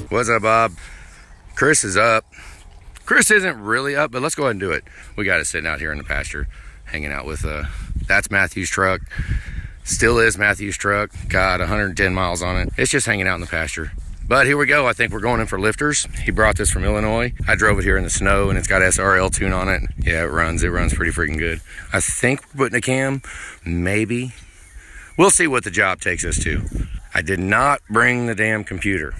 What's up, Bob? Chris is up. Chris isn't really up, but let's go ahead and do it. We got it sitting out here in the pasture, hanging out with, that's Matthew's truck. Still is Matthew's truck. Got 110 miles on it. It's just hanging out in the pasture. But here we go. I think we're going in for lifters. He brought this from Illinois. I drove it here in the snow, and it's got SRL tune on it. Yeah, it runs pretty freaking good. I think we're putting a cam, maybe. We'll see what the job takes us to. I did not bring the damn computer.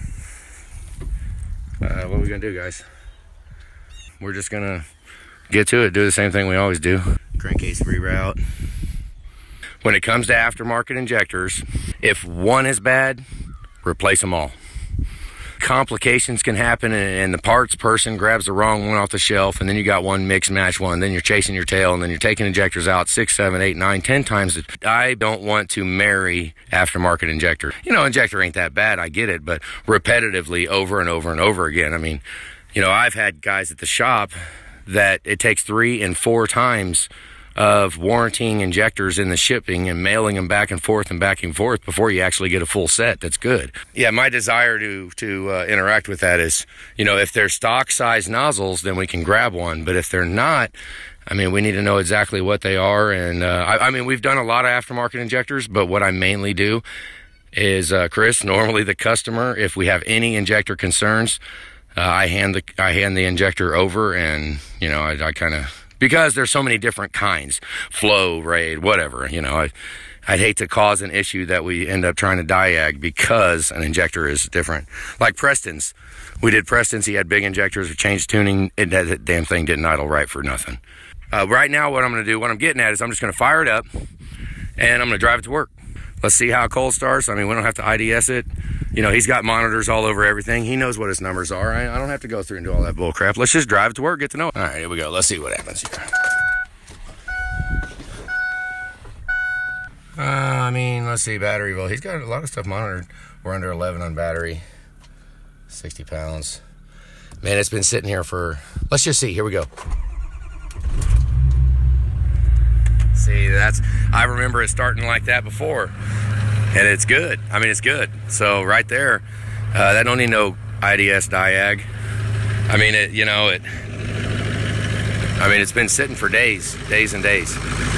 What are we gonna do, guys? We're just gonna get to it, do the same thing we always do. Crankcase reroute. When it comes to aftermarket injectors, if one is bad, replace them all. Complications can happen, and the parts person grabs the wrong one off the shelf, and then you got one mix match one, then you're chasing your tail, and then you're taking injectors out 6, 7, 8, 9, 10 times. I don't want to marry aftermarket injector. You know, injector ain't that bad, I get it, but repetitively over and over and over again. I mean, you know, I've had guys at the shop that it takes 3 and 4 times of warranting injectors in the shipping and mailing them back and forth before you actually get a full set that's good. Yeah, my desire to interact with that is, you know, if they're stock size nozzles, then we can grab one. But if they're not, I mean, we need to know exactly what they are. And I mean, we've done a lot of aftermarket injectors, but what I mainly do is, Chris, normally the customer, if we have any injector concerns, I hand the injector over, and, you know, I kind of, because there's so many different kinds, flow, raid, whatever, you know, I'd hate to cause an issue that we end up trying to diag because an injector is different. Like Preston's, we did Preston's, he had big injectors, we changed tuning, and that damn thing didn't idle right for nothing. Right now, what I'm gonna do, what I'm getting at is I'm just gonna fire it up, and I'm gonna drive it to work. Let's see how it cold starts. I mean, we don't have to IDS it. You know, he's got monitors all over everything. He knows what his numbers are. I don't have to go through and do all that bull crap. Let's just drive it to work, get to know it. All right, here we go. Let's see what happens here. I mean, let's see, battery volt. He's got a lot of stuff monitored. We're under 11 on battery, 60 pounds. Man, it's been sitting here for, let's just see, here we go. See, I remember it starting like that before, and it's good. I mean, it's good. So right there, that don't need no IDS diag. I mean, it's been sitting for days and days.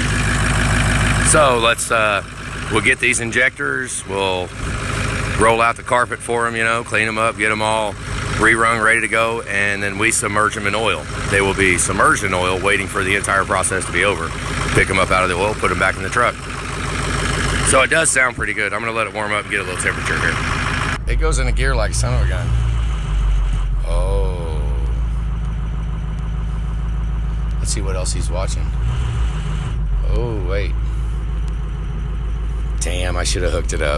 So we'll get these injectors, we'll roll out the carpet for them, you know, clean them up, get them all rerung, ready to go, and then we submerge them in oil. They will be submerged in oil, waiting for the entire process to be over. Pick them up out of the oil, put them back in the truck. So it does sound pretty good. I'm gonna let it warm up and get a little temperature here. It goes into gear like a son of a gun. Oh. Let's see what else he's watching. Oh, wait. Damn, I should have hooked it up.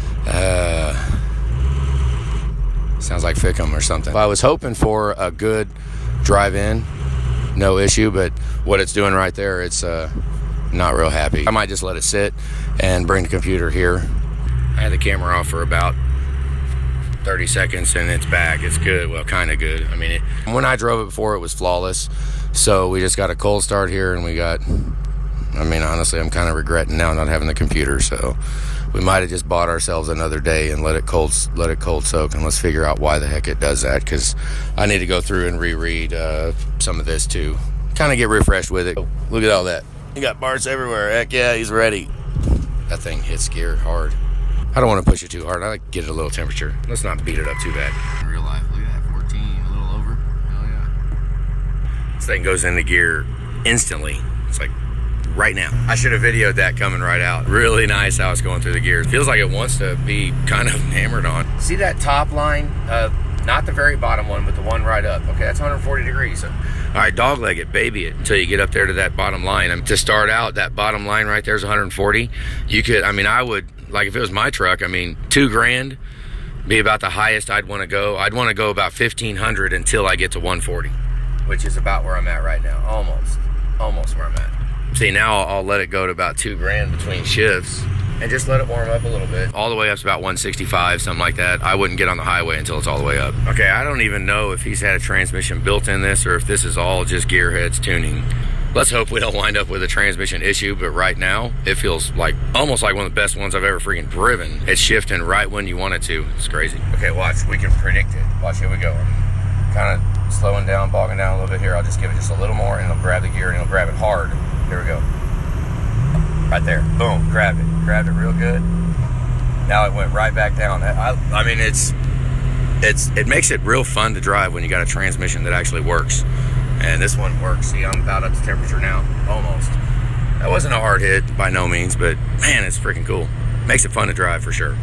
Sounds like Fickum or something. I was hoping for a good drive-in, no issue, but what it's doing right there, it's not real happy. I might just let it sit and bring the computer here. I had the camera off for about 30 seconds and it's back. It's good, well, kind of good. I mean, when I drove it before, it was flawless. So we just got a cold start here, and we got, I mean, honestly, I'm kind of regretting now not having the computer. So we might have just bought ourselves another day and let it cold soak, and let's figure out why the heck it does that, because I need to go through and reread some of this too, kind of get refreshed with it. Look at all that. You got parts everywhere. Heck yeah, he's ready. That thing hits gear hard. I don't want to push it too hard. I like to get it a little temperature. Let's not beat it up too bad. In real life, look at that, 14, a little over. Hell yeah. This thing goes into gear instantly. It's like right now. I should have videoed that coming right out. Really nice how it's going through the gears. Feels like it wants to be kind of hammered on. See that top line? Not the very bottom one, but the one right up. Okay, that's 140 degrees. So, all right, dog leg it, baby it, until you get up there to that bottom line. To start out, that bottom line right there is 140. You could, I mean, I would, like if it was my truck, I mean, $2,000 be about the highest I'd want to go. I'd want to go about 1,500 until I get to 140, which is about where I'm at right now. Almost where I'm at. See, now I'll let it go to about $2,000 between shifts and just let it warm up a little bit. All the way up to about 165, something like that. I wouldn't get on the highway until it's all the way up. Okay, I don't even know if he's had a transmission built in this or if this is all just gearheads tuning. Let's hope we don't wind up with a transmission issue, but right now it feels like almost like one of the best ones I've ever freaking driven. It's shifting right when you want it to. It's crazy. Okay, watch, we can predict it. Watch, here we go. Kind of slowing down, bogging down a little bit here. I'll just give it just a little more and it'll grab the gear and it'll grab it hard. Here we go. Right there, boom, grabbed it real good. Now it went right back down. I mean, it makes it real fun to drive when you got a transmission that actually works. And this one works. See, I'm about up to temperature now, almost. That wasn't a hard hit by no means, but man, it's freaking cool. Makes it fun to drive for sure.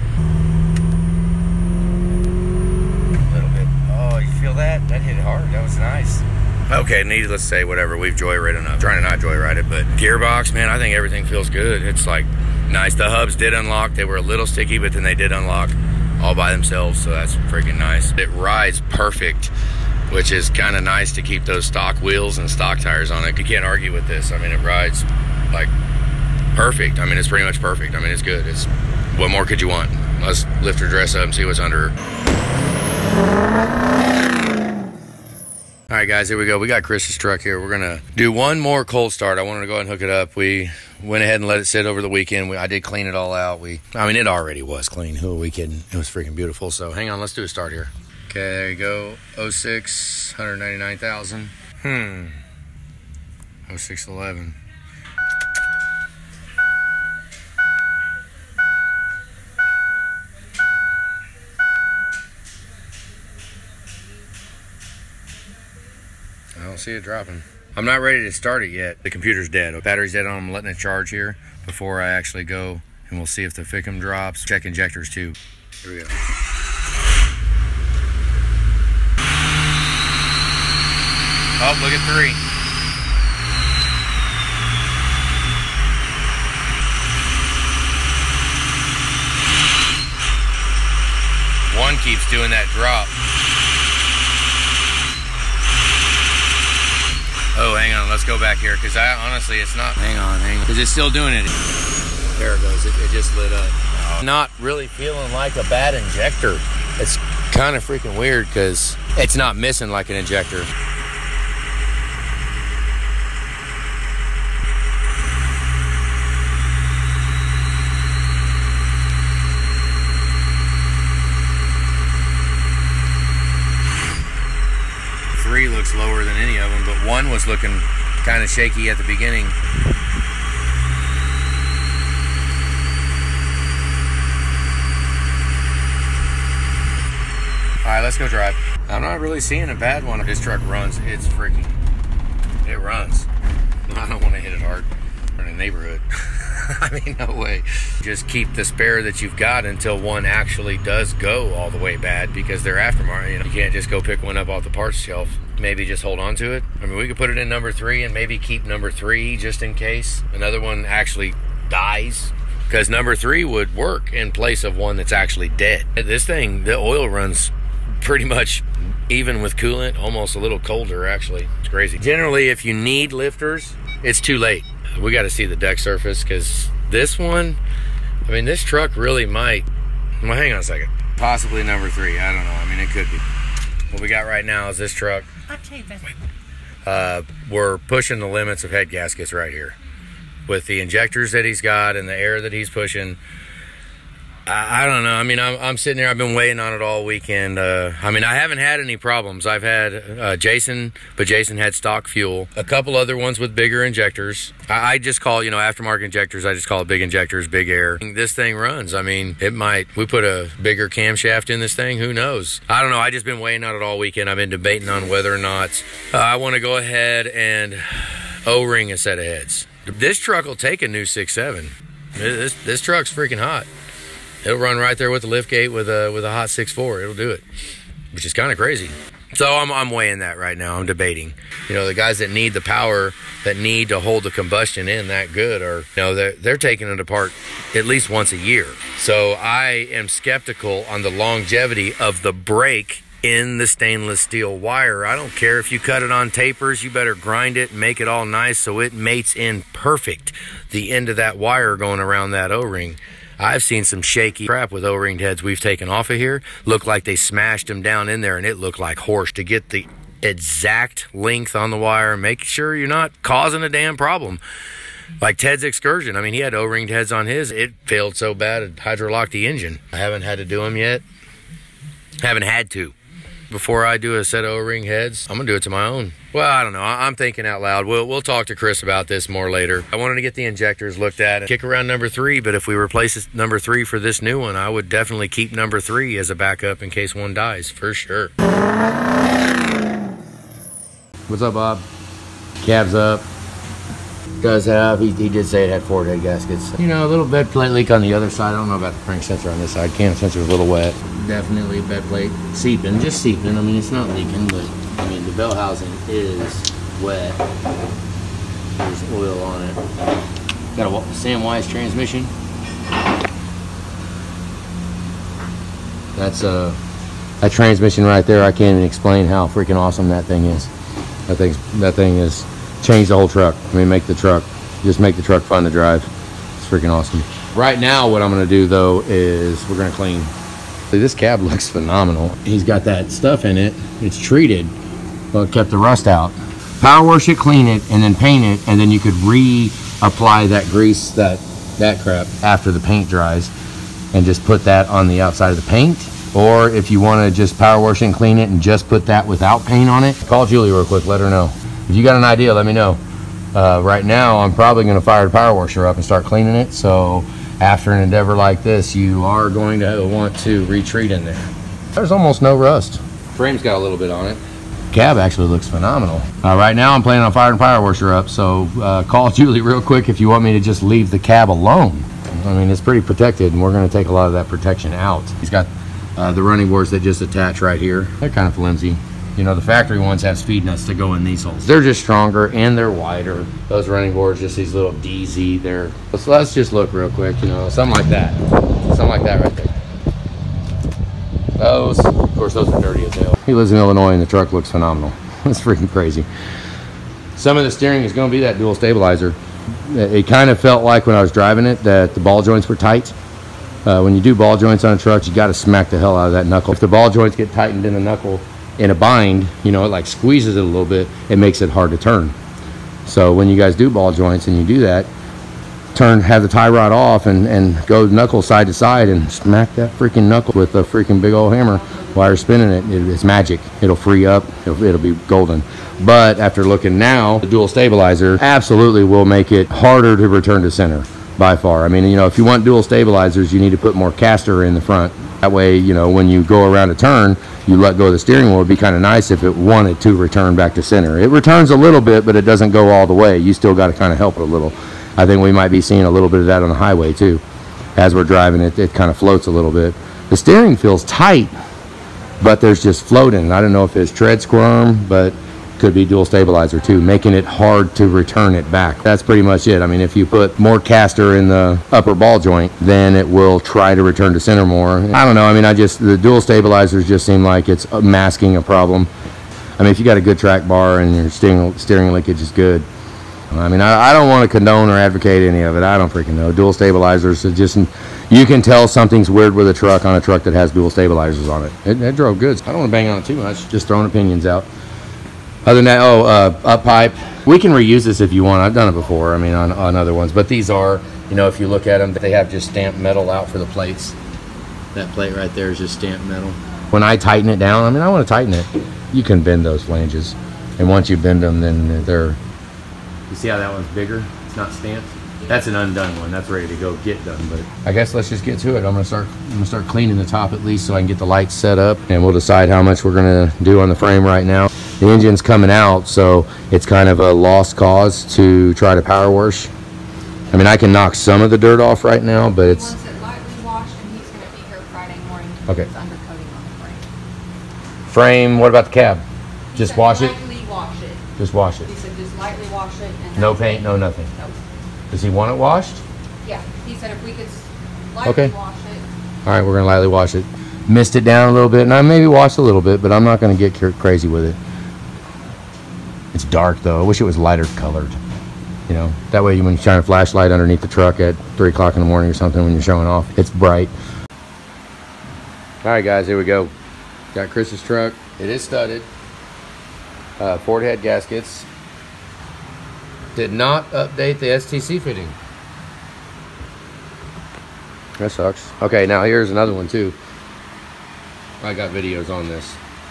A little bit. Oh, you feel that? That hit hard. That was nice. Okay, needless to say, whatever. We've joyridden enough. Trying to not joyride it, but gearbox, man, I think everything feels good. It's like nice. The hubs did unlock. They were a little sticky, but then they did unlock all by themselves, so that's freaking nice. It rides perfect, which is kind of nice to keep those stock wheels and stock tires on it. You can't argue with this. I mean, it rides like perfect. I mean, it's pretty much perfect. I mean, it's good. It's, what more could you want? Let's lift her dress up and see what's under her. All right, guys, here we go. We got Chris's truck here. We're gonna do one more cold start. I wanted to go ahead and hook it up. We went ahead and let it sit over the weekend. I did clean it all out. I mean, it already was clean. Who are we kidding? It was freaking beautiful. So hang on, let's do a start here. Okay, there you go. 06, 199,000. 0611. I don't see it dropping. I'm not ready to start it yet. The computer's dead. The battery's dead on. I'm letting it charge here before I actually go, and we'll see if the FICM drops. Check injectors too. Here we go. Oh, look at 3. One keeps doing that drop. Oh, hang on, let's go back here, because honestly, it's not. Hang on, because it's still doing it. There it goes, it just lit up. Not really feeling like a bad injector. It's kind of freaking weird, because it's not missing like an injector. Looks lower than any of them, but 1 was looking kind of shaky at the beginning. All right, let's go drive. I'm not really seeing a bad one. This truck runs. It's freaking, it runs. I don't want to hit it hard in a neighborhood. I mean, no way. Just keep the spare that you've got until one actually does go all the way bad, because they're aftermarket. You know, you can't just go pick one up off the parts shelf. Maybe just hold on to it. I mean, we could put it in number 3 and maybe keep number 3 just in case another one actually dies, because number 3 would work in place of one that's actually dead. This thing, the oil runs pretty much even with coolant, almost a little colder actually. It's crazy. Generally, if you need lifters, it's too late. We got to see the deck surface, because this one, I mean, this truck really might, well, hang on a second, possibly number 3. I don't know. I mean, it could be. What we got right now is this truck. I'll tell you that. We're pushing the limits of head gaskets right here with the injectors that he's got and the air that he's pushing. I don't know. I mean, I'm sitting there. I've been waiting on it all weekend. I mean, I haven't had any problems. I've had Jason, but Jason had stock fuel. A couple other ones with bigger injectors. I just call, you know, aftermarket injectors, I just call it big injectors, big air. This thing runs. I mean, it might, we put a bigger camshaft in this thing. Who knows? I don't know. I just been waiting on it all weekend. I've been debating on whether or not I want to go ahead and O-ring a set of heads. This truck will take a new 6.7. This truck's freaking hot. It'll run right there with the lift gate with a hot 6.4. It'll do it, which is kind of crazy. So I'm weighing that right now. I'm debating. You know, the guys that need the power, that need to hold the combustion in that good, are, you know, they're taking it apart at least once a year. So I am skeptical on the longevity of the brake in the stainless steel wire. I don't care if you cut it on tapers. You better grind it and make it all nice so it mates in perfect. The end of that wire going around that O-ring. I've seen some shaky crap with O-ringed heads we've taken off of here. Looked like they smashed them down in there, and it looked like horse. To get the exact length on the wire. Make sure you're not causing a damn problem. Like Ted's Excursion. I mean, he had O-ringed heads on his. It failed so bad it hydrolocked the engine. I haven't had to do them yet. Haven't had to. Before I do a set of O-ring heads, I'm gonna do it to my own. Well, I don't know. I'm thinking out loud. We'll talk to Chris about this more later. I wanted to get the injectors looked at and kick around number 3, but if we replace number 3 for this new one, I would definitely keep number 3 as a backup in case one dies, for sure. What's up, Bob? Cab's up. Does have, he did say it had 4 dead gaskets. You know, a little bed plate leak on the other side. I don't know about the crank sensor on this side. Cam sensor's a little wet. Definitely bed plate seeping, just seeping. I mean, it's not leaking, but I mean, the bell housing is wet. There's oil on it. Got a Sam Wise transmission. That's that transmission right there. I can't even explain how freaking awesome that thing is. That thing is changed the whole truck. I mean, make the truck fun to drive. It's freaking awesome. Right now, what I'm gonna do though is we're gonna clean. This cab looks phenomenal. He's got that stuff in it. It's treated, but it kept the rust out. Power wash it, clean it, and then paint it, and then you could reapply that grease, that crap after the paint dries, and just put that on the outside of the paint. Or if you want to just power wash it and clean it and just put that without paint on it, call Julie real quick, let her know. If you got an idea, let me know. Right now, I'm probably going to fire the power washer up and start cleaning it. So after an endeavor like this, you are going to want to retreat in there. There's almost no rust. Frame's got a little bit on it. Cab actually looks phenomenal. Right now, I'm planning on firing the power washer up. So call Julie real quick if you want me to just leave the cab alone. I mean, it's pretty protected, and we're going to take a lot of that protection out. He's got the running boards that just attach right here. They're kind of flimsy. You know, the factory ones have speed nuts to go in these holes. They're just stronger and they're wider. Those running boards, just these little DZ there. So let's just look real quick, you know, something like that. Something like that right there. Those, of course, those are dirty as hell. He lives in Illinois and the truck looks phenomenal. It's freaking crazy. Some of the steering is going to be that dual stabilizer. It kind of felt like when I was driving it that the ball joints were tight. When you do ball joints on a truck, you got to smack the hell out of that knuckle. If the ball joints get tightened in the knuckle in a bind, you know, it like squeezes it a little bit, it makes it hard to turn. So when you guys do ball joints and you do that, have the tie rod off and go knuckle side to side and smack that freaking knuckle with a freaking big old hammer while you're spinning it. It's magic. It'll free up. It'll be golden. But after looking now, the dual stabilizer absolutely will make it harder to return to center by far. I mean, you know, if you want dual stabilizers, you need to put more caster in the front. That way, you know, when you go around a turn, you let go of the steering wheel. It'd be kind of nice if it wanted to return back to center. It returns a little bit, but it doesn't go all the way. You still got to kind of help it a little. I think we might be seeing a little bit of that on the highway too. As we're driving it, it kind of floats a little bit. The steering feels tight, but there's just floating. I don't know if it's tread squirm, but could be dual stabilizer too, making it hard to return it back. That's pretty much it. I mean, if you put more caster in the upper ball joint, then it will try to return to center more. I don't know. I mean, the dual stabilizers just seem like it's masking a problem. I mean, if you got a good track bar and your steering linkage is good. I mean, I don't want to condone or advocate any of it. I don't freaking know. Dual stabilizers, you can tell something's weird with a truck on a truck that has dual stabilizers on it. It drove good. I don't want to bang on it too much. Just throwing opinions out. Other than that, up pipe. We can reuse this if you want. I've done it before, I mean, on other ones. But these are, you know, if you look at them, they have just stamped metal out for the plates. That plate right there is just stamped metal. When I tighten it down, I mean, I want to tighten it. You can bend those flanges. And once you bend them, then they're... You see how that one's bigger? It's not stamped. That's an undone one. That's ready to go get done. But I guess let's just get to it. I'm gonna start cleaning the top at least so I can get the lights set up, and we'll decide how much we're gonna do on the frame right now. The engine's coming out, so it's kind of a lost cause to try to power wash. I mean, I can knock some of the dirt off right now, but it's... He wants it lightly washed, and he's gonna be here Friday morning to okay. put his undercoating on the frame. Frame. What about the cab? Just wash it. Lightly wash it. Just wash it. He said just lightly wash it. And No paint, no nothing. Nope. Does he want it washed? Yeah, he said if we could lightly wash it. All right, we're gonna lightly wash it. Mist it down a little bit, and I maybe wash a little bit, but I'm not gonna get crazy with it. It's dark though. I wish it was lighter colored. You know, that way when you shine a flashlight underneath the truck at 3 o'clock in the morning or something when you're showing off, it's bright. All right, guys, here we go. Got Chris's truck. It is studded. Ford head gaskets. Did not update the STC fitting. That sucks. Okay, now here's another one too. I got videos on this.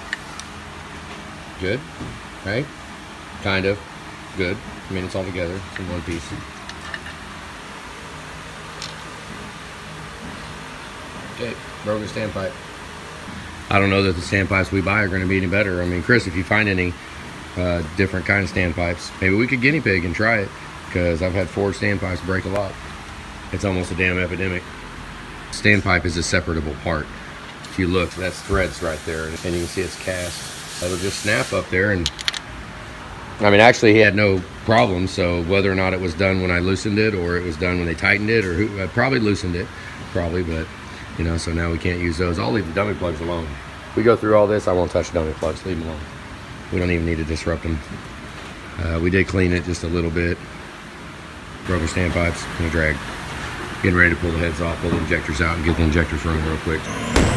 Good, right? Kind of. Good. I mean, it's all together. It's in one piece. Okay, broken standpipe. I don't know that the standpipes we buy are going to be any better. I mean, Chris, if you find any different kind of standpipes, maybe we could guinea pig and try it, because I've had Ford standpipes break a lot. It's almost a damn epidemic. Standpipe is a separable part. If you look, that's threads right there, and you can see it's cast. That'll just snap up there, and I mean, actually he had no problem, so whether or not it was done when I loosened it or it was done when they tightened it, or who, I probably loosened it, probably, but you know, so now we can't use those. I'll leave the dummy plugs alone. We go through all this, I won't touch dummy plugs, leave them alone. We don't even need to disrupt them. We did clean it just a little bit. Broken standpipes, no drag. Getting ready to pull the heads off, pull the injectors out, and get the injectors running real quick.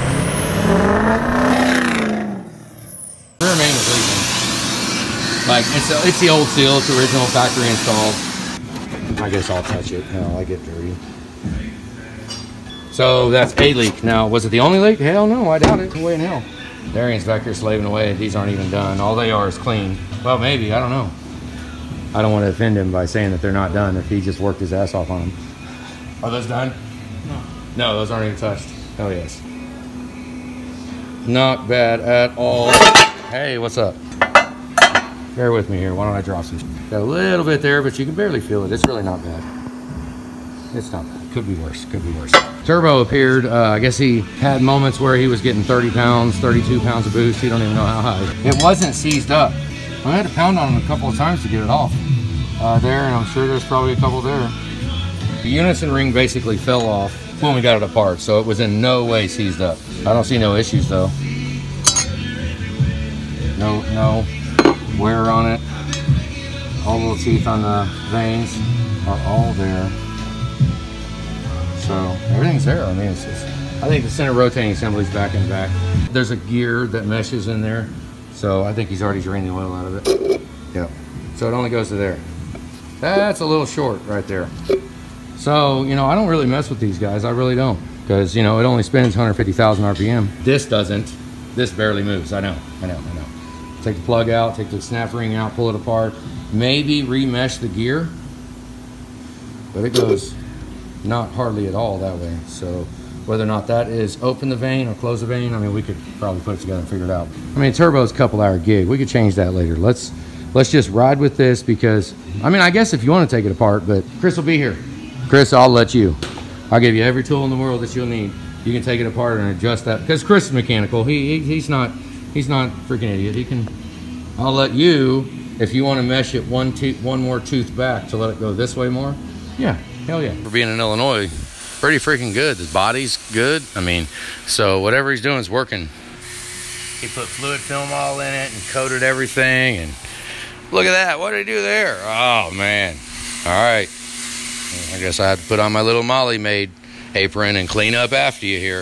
Rear main is leaking. Like, it's the old seal, it's original factory installed. I guess I'll touch it. Hell, I get dirty. So that's a leak. Now, was it the only leak? Hell no, I doubt it. No way in hell. Darian's back there slaving away. These aren't even done. All they are is clean. Well, maybe, I don't know. I don't want to offend him by saying that they're not done if he just worked his ass off on them. Are those done? No. No, those aren't even touched. Oh, yes. Not bad at all. Hey, what's up? Bear with me here. Why don't I drop some? Got a little bit there, but you can barely feel it. It's really not bad. It's not bad. Could be worse. Could be worse. Turbo appeared. I guess he had moments where he was getting 30 pounds, 32 pounds of boost. He don't even know how high. It wasn't seized up. I had to pound on him a couple of times to get it off. There, and I'm sure there's probably a couple there. The unison ring basically fell off when we got it apart, so it was in no way seized up. I don't see no issues though. No wear on it. All the little teeth on the veins are all there. So everything's there. I mean, I think the center rotating assembly's back in the back. There's a gear that meshes in there, so I think he's already drained the oil out of it. Yeah. So it only goes to there. That's a little short right there. So, you know, I don't really mess with these guys. I really don't, because, you know, it only spins 150,000 RPM. This doesn't. This barely moves. I know. Take the plug out, take the snap ring out, pull it apart, maybe remesh the gear, but it goes not hardly at all that way. So whether or not that is open the vein or close the vein, I mean, we could probably put it together and figure it out. I mean, turbo's a couple hour gig. We could change that later. Let's just ride with this, because, I mean, I guess if you want to take it apart, but Chris will be here. Chris, I'll let you. I'll give you every tool in the world that you'll need. You can take it apart and adjust that, because Chris is mechanical. He's not freaking idiot. He can. I'll let you, if you want to mesh it one more tooth back to let it go this way more. Yeah, hell yeah. For being in Illinois, pretty freaking good. The body's good. I mean, so whatever he's doing is working. He put fluid film all in it and coated everything, and look at that. What did he do there? Oh man. All right. I guess I have to put on my little Molly Maid apron and clean up after you here.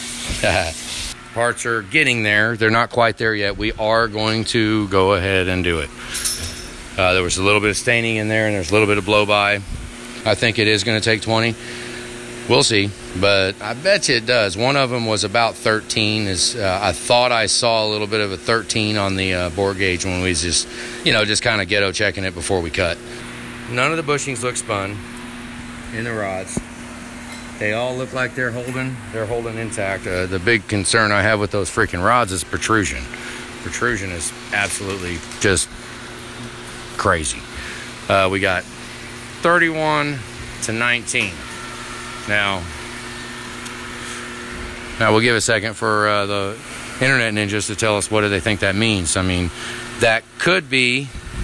Parts are getting there. They're not quite there yet. We are going to go ahead and do it. There was a little bit of staining in there, and there's a little bit of blow by. I think it is going to take 20. We'll see, but I bet you it does. One of them was about 13. I thought I saw a little bit of a 13 on the bore gauge when we just kind of ghetto checking it before we cut. None of the bushings look spun in the rods. They all look like they're holding intact. The big concern I have with those freaking rods is protrusion. Protrusion is absolutely just crazy. We got 31 to 19. Now we'll give a second for the internet ninjas to tell us what do they think that means. I mean, that could be,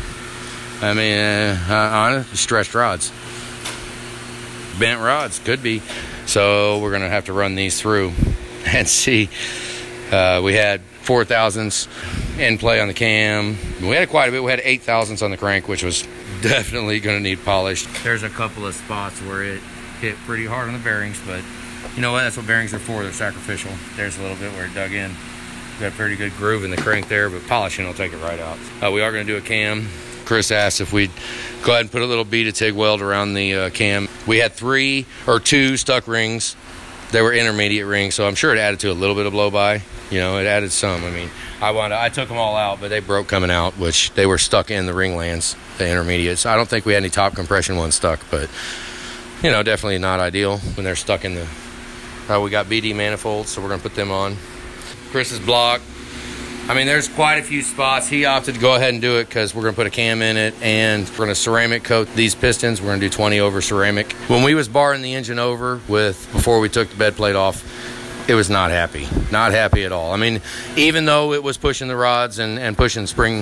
stretched rods. Bent rods, could be. So we're gonna have to run these through and see. We had 4,000s in play on the cam. We had quite a bit. We had 8,000s on the crank, which was definitely gonna need polished. There's a couple of spots where it hit pretty hard on the bearings, but you know what? That's what bearings are for. They're sacrificial. There's a little bit where it dug in. Got a pretty good groove in the crank there, but polishing will take it right out. We are going to do a cam. Chris asked if we'd go ahead and put a little bead of TIG weld around the cam. We had 3 or 2 stuck rings. They were intermediate rings, so I'm sure it added to a little bit of blow by. You know, it added some. I mean, I took them all out, but they broke coming out, which they were stuck in the ring lands, the intermediates. I don't think we had any top compression ones stuck, but, you know, definitely not ideal when they're stuck in the... we got BD manifolds, so we're going to put them on. Chris's block. I mean, there's quite a few spots. He opted to go ahead and do it because we're going to put a cam in it, and we're going to ceramic coat these pistons. We're going to do 20 over ceramic. When we was barring the engine over before we took the bed plate off, it was not happy. Not happy at all. I mean, even though it was pushing the rods and pushing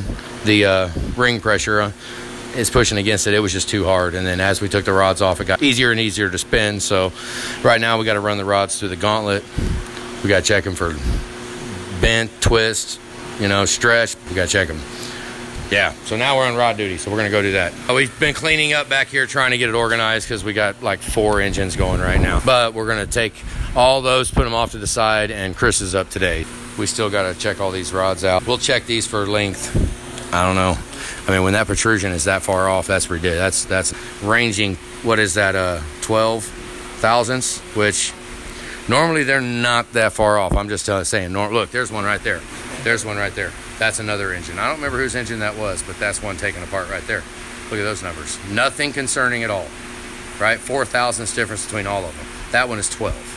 the ring pressure, it's pushing against it. It was just too hard. And then as we took the rods off, it got easier and easier to spin. So right now we got to run the rods through the gauntlet. We got to check them for bent, twist, you know, stretch. We got to check them. Yeah, so now we're on rod duty, so we're going to go do that. We've been cleaning up back here, trying to get it organized because we got like 4 engines going right now. But we're going to take all those, put them off to the side, and Chris is up today. We still got to check all these rods out. We'll check these for length. I don't know. I mean, when that protrusion is that far off, that's ridiculous. That's ranging, what is that, 12 thousandths, which normally they're not that far off. I'm just saying, look, there's one right there. There's one right there. That's another engine. I don't remember whose engine that was, but that's one taken apart right there. Look at those numbers. Nothing concerning at all, right? 4 thousandths difference between all of them. That one is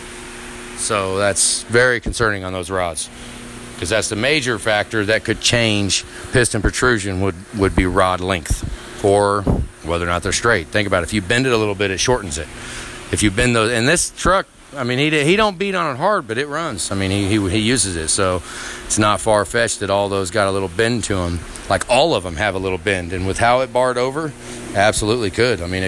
12. So that's very concerning on those rods, because that's the major factor that could change piston protrusion would be rod length, or whether or not they're straight. Think about it. If you bend it a little bit, it shortens it. If you bend those, and this truck, I mean, he don't beat on it hard, but it runs. I mean, he uses it, so it's not far-fetched that all those got a little bend to them. Like, all of them have a little bend, and with how it barred over, absolutely could. I mean,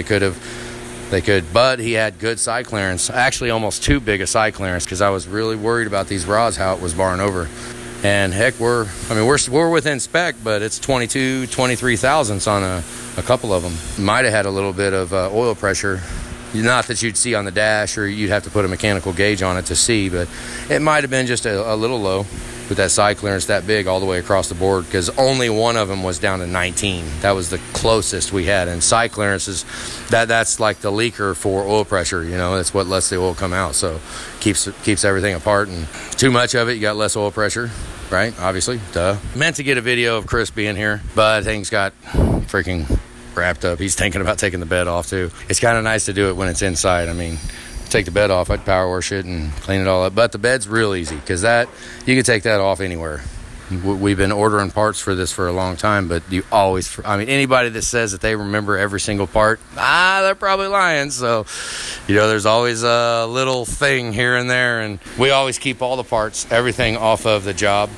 they could, but he had good side clearance. Actually, almost too big a side clearance, because I was really worried about these rods, how it was barring over. And heck, we're within spec, but it's 22, 23 thousandths on a couple of them. Might have had a little bit of oil pressure. Not that you'd see on the dash, or you'd have to put a mechanical gauge on it to see, but it might have been just a little low with that side clearance that big all the way across the board, because only one of them was down to 19. That was the closest we had. And side clearances, that's like the leaker for oil pressure, you know, that's what lets the oil come out. So keeps everything apart, and too much of it, you got less oil pressure, right? Obviously, duh. Meant to get a video of Chris being here, but things got freaking wrapped up. He's thinking about taking the bed off too. It's kind of nice to do it when it's inside. I mean, take the bed off, I'd power wash it and clean it all up, but the bed's real easy, because that, you can take that off anywhere. We've been ordering parts for this for a long time, but you always, I mean, anybody that says that they remember every single part, they're probably lying. So, you know, there's always a little thing here and there, and we always keep all the parts, everything off of the job.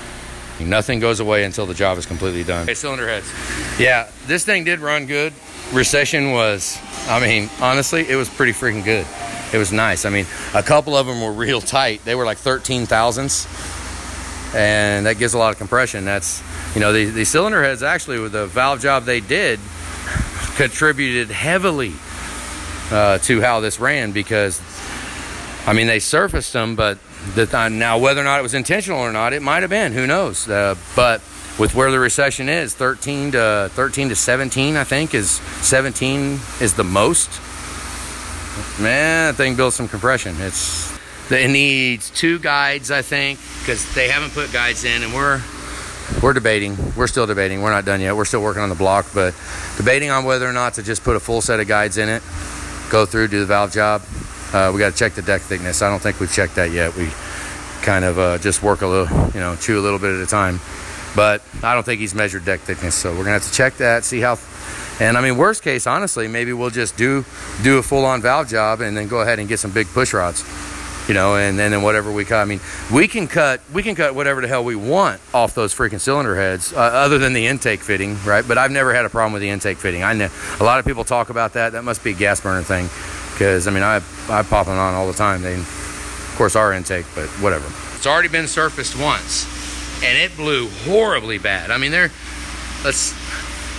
Nothing goes away until the job is completely done. Okay, cylinder heads. Yeah, this thing did run good. Recession was, I mean, honestly, it was pretty freaking good. It was nice. I mean, a couple of them were real tight. They were like 13 thousandths, and that gives a lot of compression. That's, you know, the cylinder heads, actually, with the valve job they did, contributed heavily to how this ran, because, I mean, they surfaced them, but now whether or not it was intentional or not, it might have been, who knows. But with where the recession is, 13 to 17, I think, 17 is the most. Man, that thing builds some compression. It needs 2 guides, I think, because they haven't put guides in, and we're debating. We're still debating. We're not done yet. We're still working on the block, but debating on whether or not to just put a full set of guides in it, go through, do the valve job. We got to check the deck thickness. I don't think we've checked that yet. We kind of just work a little, you know, chew a little bit at a time. But I don't think he's measured deck thickness, so we're going to have to check that, see how. And I mean, worst case, honestly, maybe we'll just do a full-on valve job and then go ahead and get some big push rods, you know, and then whatever we cut. I mean, we can cut whatever the hell we want off those freaking cylinder heads, other than the intake fitting, right? But I've never had a problem with the intake fitting. I know a lot of people talk about that. That must be a gas burner thing. Because, I mean, I pop them on all the time. They, of course, our intake, but whatever. It's already been surfaced once, and it blew horribly bad. I mean,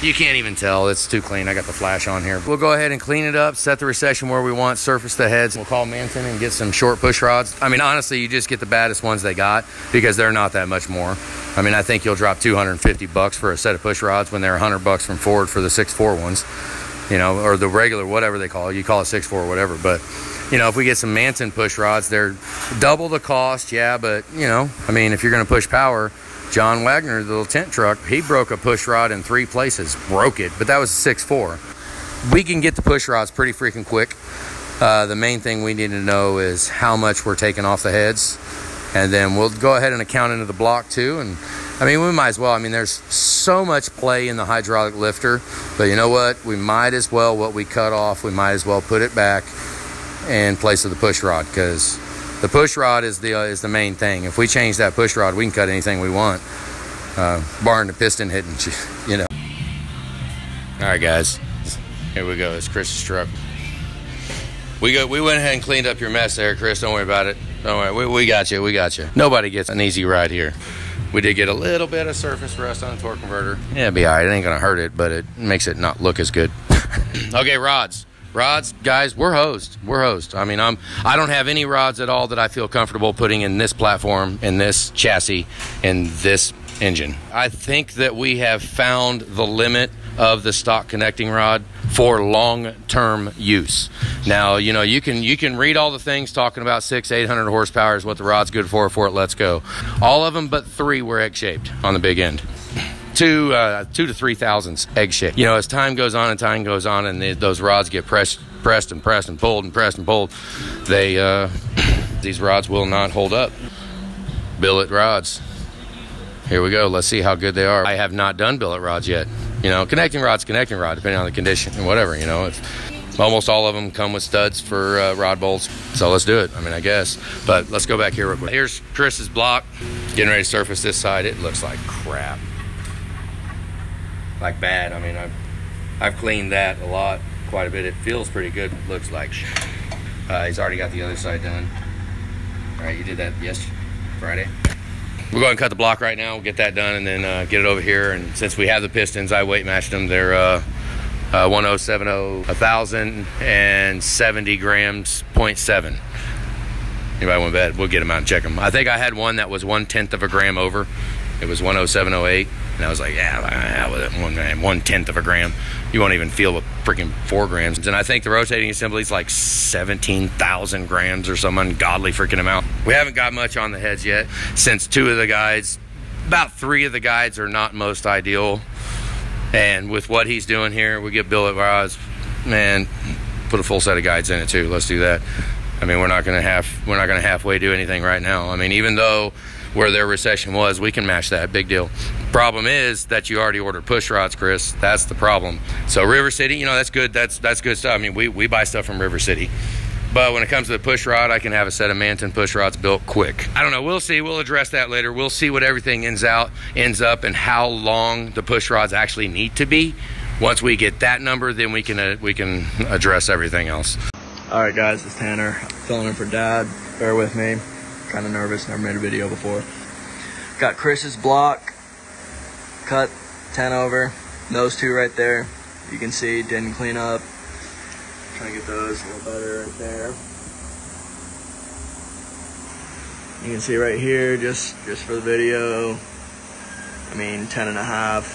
You can't even tell. It's too clean. I got the flash on here. We'll go ahead and clean it up, set the recession where we want, surface the heads. We'll call Manton and get some short push rods. I mean, honestly, you just get the baddest ones they got because they're not that much more. I mean, I think you'll drop $250 for a set of push rods when they're $100 from Ford for the 6.4 ones, you know, or the regular, whatever they call it. You call it 6.4 or whatever. But, you know, if we get some Manton push rods, they're double the cost. Yeah, but, you know, I mean, if you're going to push power, John Wagner, the little tent truck, he broke a push rod in 3 places. Broke it, but that was a 6.4. We can get the push rods pretty freaking quick. The main thing we need to know is how much we're taking off the heads. And then we'll go ahead and account into the block too. And I mean, we might as well. I mean, there's so much play in the hydraulic lifter. But you know what? We might as well, what we cut off, we might as well put it back in place of the push rod, because the push rod is the main thing. If we change that push rod, we can cut anything we want, barring the piston hitting, you know. All right, guys, here we go. It's Chris's truck. We went ahead and cleaned up your mess there, Chris. Don't worry about it. Don't worry. We got you. We got you. Nobody gets an easy ride here. We did get a little bit of surface rust on the torque converter. Yeah, it'll be all right. It ain't gonna hurt it, but it makes it not look as good. Okay, rods, guys, we're hosed. I mean, I don't have any rods at all that I feel comfortable putting in this platform, in this chassis, in this engine. I think that we have found the limit of the stock connecting rod for long-term use. Now, you know, you can read all the things talking about 600-800 horsepower is what the rod's good for it lets go. All of them but 3 were egg-shaped on the big end. 2 to 3 thousandths egg-shaped. You know, as time goes on and those rods get pressed and pulled, these rods will not hold up. Billet rods. Here we go. Let's see how good they are. I have not done billet rods yet. You know, connecting rod's connecting rod, depending on the condition and whatever, you know. Almost all of them come with studs for rod bolts. So let's do it. I mean, I guess. But let's go back here real quick. Here's Chris's block. Getting ready to surface this side. It looks like crap. Like bad. I mean, I've cleaned that a lot, quite a bit. It feels pretty good. Looks like he's already got the other side done. All right, you did that Friday. We'll go ahead and cut the block right now. We'll get that done and then get it over here. And since we have the pistons, I weight matched them. They're 1070, 1,070 grams, 0.7. Anybody want to bet? We'll get them out and check them. I think I had one that was 1/10 of a gram over. It was 10708, and I was like, yeah, with it, 1/10 of a gram. You won't even feel a freaking 4 grams. And I think the rotating assembly is like 17,000 grams or some ungodly freaking amount. We haven't got much on the heads yet, since 2 of the guides, about 3 of the guides are not most ideal. And with what he's doing here, we get billet rods, man, put a full set of guides in it too. Let's do that. I mean, we're not gonna halfway do anything right now. I mean, even though where their recession was, we can match that. Big deal. Problem is that you already ordered push rods, Chris. That's the problem. So River City, you know, that's good. That's good stuff. I mean, we buy stuff from River City. But when it comes to the push rod, I can have a set of Manton push rods built quick. I don't know. We'll see. We'll address that later. We'll see what everything ends up and how long the push rods actually need to be. Once we get that number, then we can address everything else. All right, guys, it's Tanner. Filling in for Dad. Bear with me. Kind of nervous. Never made a video before. Got Chris's block cut 10 over. Those 2 right there. You can see didn't clean up. Trying to get those a little better right there. You can see right here, just for the video, I mean 10.5.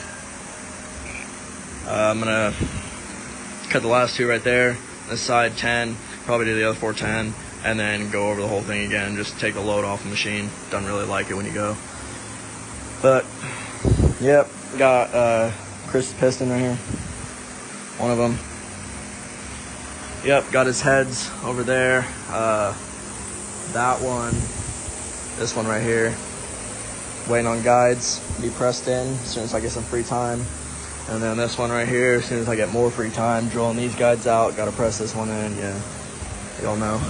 I'm gonna cut the last 2 right there. This side 10, probably do the other 4 10, and then go over the whole thing again. Just take the load off the machine. Don't really like it when you go. But yep, got Chris's piston right here. One of them. Yep, got his heads over there. That one, this one right here. Waiting on guides to be pressed in as soon as I get some free time. And then this one right here, as soon as I get more free time, drilling these guides out. Got to press this one in, yeah. You all know.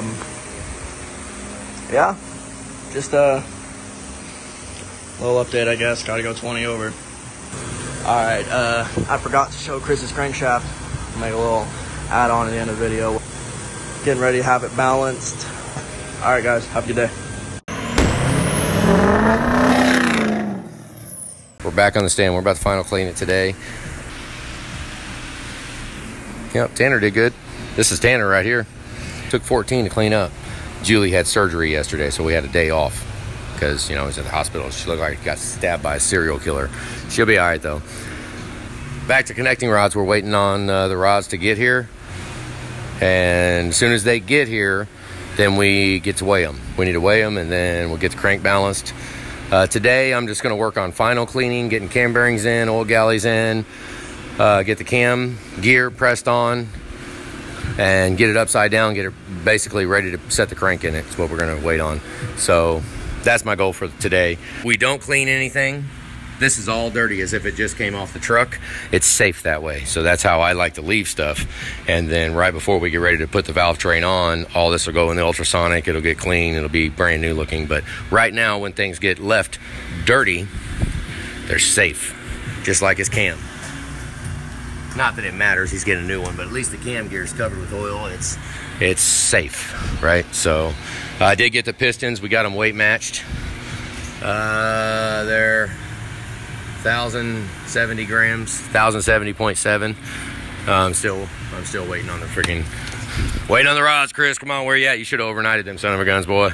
Yeah, just a little update, I guess. Got to go 20 over. All right, I forgot to show Chris's crankshaft. Make a little add-on at the end of the video. Getting ready to have it balanced. All right, guys, have a good day. We're back on the stand. We're about to final clean it today. Yep, Tanner did good. This is Tanner right here. Took 14 to clean up. Julie had surgery yesterday, so we had a day off because, you know, he's at the hospital. She looked like he got stabbed by a serial killer. She'll be all right, though. Back to connecting rods. We're waiting on the rods to get here. And as soon as they get here, then we get to weigh them. We need to weigh them, and then we'll get the crank balanced. Today, I'm just going to work on final cleaning, getting cam bearings in, oil galleys in, get the cam gear pressed on, and get it upside down, get it basically ready to set the crank in it. It's what we're going to wait on. So that's my goal for today. We don't clean anything. This is all dirty as if it just came off the truck. It's safe that way. So that's how I like to leave stuff. And then right before we get ready to put the valve train on, all this will go in the ultrasonic. It'll get clean. It'll be brand new looking. But right now, when things get left dirty, they're safe. Just like his cam. Not that it matters, he's getting a new one, but at least the cam gear is covered with oil. It's safe, right? So I did get the pistons. We got them weight matched. They're 1,070 grams, 1,070.7. I'm still waiting on the waiting on the rods, Chris. Come on, where you at? You should have overnighted them son of a guns, boy.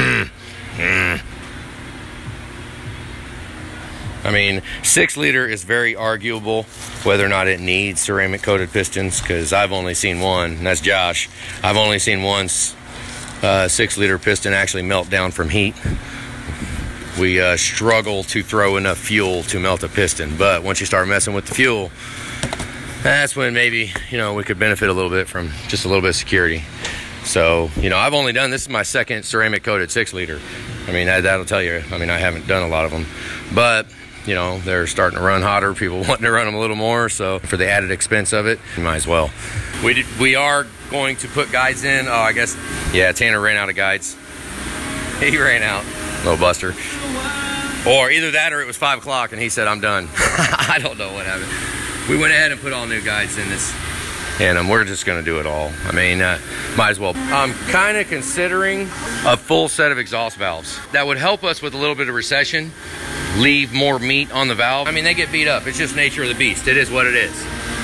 I mean, 6 liter is very arguable whether or not it needs ceramic coated pistons, because I've only seen one, and that's Josh. I've only seen one 6 liter piston actually melt down from heat. We struggle to throw enough fuel to melt a piston, but once you start messing with the fuel, that's when maybe, you know, we could benefit a little bit from just a little bit of security. So, you know, I've only done, this is my second ceramic coated 6 liter. I mean, that'll tell you, I mean, I haven't done a lot of them, but you know, they're starting to run hotter. People wanting to run them a little more, so for the added expense of it, you might as well. We are going to put guides in. Oh, I guess, yeah, Tanner ran out of guides. He ran out, little buster. Or either that or it was 5 o'clock and he said, I'm done. I don't know what happened. We went ahead and put all new guides in this, and we're just gonna do it all. I mean, might as well. I'm kind of considering a full set of exhaust valves. That would help us with a little bit of recession, leave more meat on the valve. I mean, they get beat up. It's just nature of the beast. It is what it is.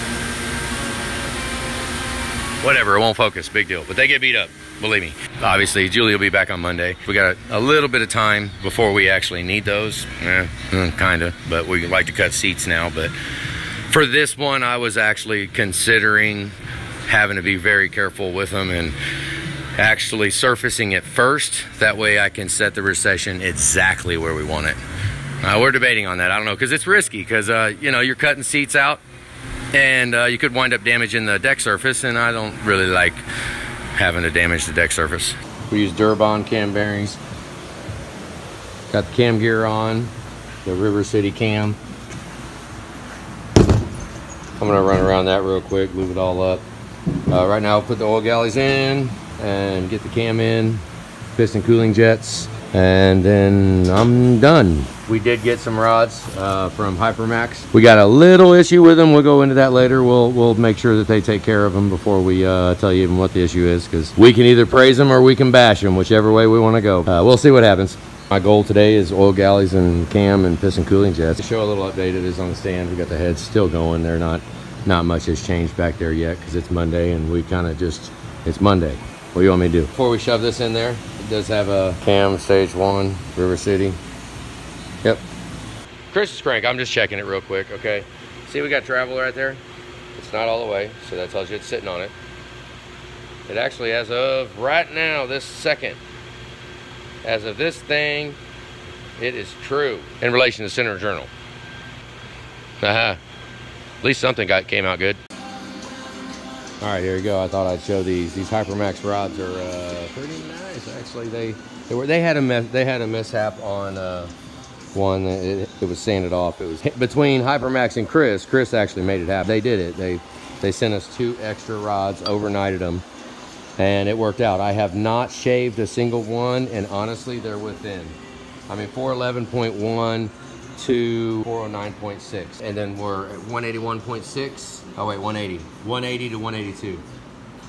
Whatever, it won't focus, big deal. But they get beat up, believe me. Obviously, Julie will be back on Monday. We got a little bit of time before we actually need those. Kinda, but we like to cut seats now. But for this one, I was actually considering having to be very careful with them and actually surfacing it first. That way I can set the recession exactly where we want it. We're debating on that. I don't know, because it's risky, because you know, you're cutting seats out and you could wind up damaging the deck surface, and I don't really like having to damage the deck surface. We use Durbond cam bearings. Got the cam gear on, the River City cam. I'm gonna run around that real quick, move it all up. Right now I'll put the oil galleys in and get the cam in, piston cooling jets, and then I'm done. We did get some rods from Hypermax. We got a little issue with them. We'll go into that later. We'll make sure that they take care of them before we tell you even what the issue is, because we can either praise them or we can bash them, whichever way we want to go. We'll see what happens. My goal today is oil galleys and cam and piston cooling jets. To show a little update, it is on the stand. We got the heads still going. They're not much has changed back there yet, because it's Monday and we kind of just, it's Monday. What do you want me to do? Before we shove this in there, it does have a cam stage 1, River City. Yep. Chris's crank, I'm just checking it real quick, okay? See, we got travel right there. It's not all the way, so that tells you it's sitting on it. It actually, as of right now, this second, as of this thing, it is true in relation to Center Journal. At least something came out good. All right, here we go. I thought I'd show these. These Hypermax rods are pretty nice, actually. They had a mishap on one. It was sanded off. It was between Hypermax and Chris. Chris actually made it happen. They did it. They sent us 2 extra rods, overnighted them, and it worked out. I have not shaved a single one, and honestly, they're within. I mean, 411.1 to 409.6, and then we're at 181.6. Oh wait, 180 to 182.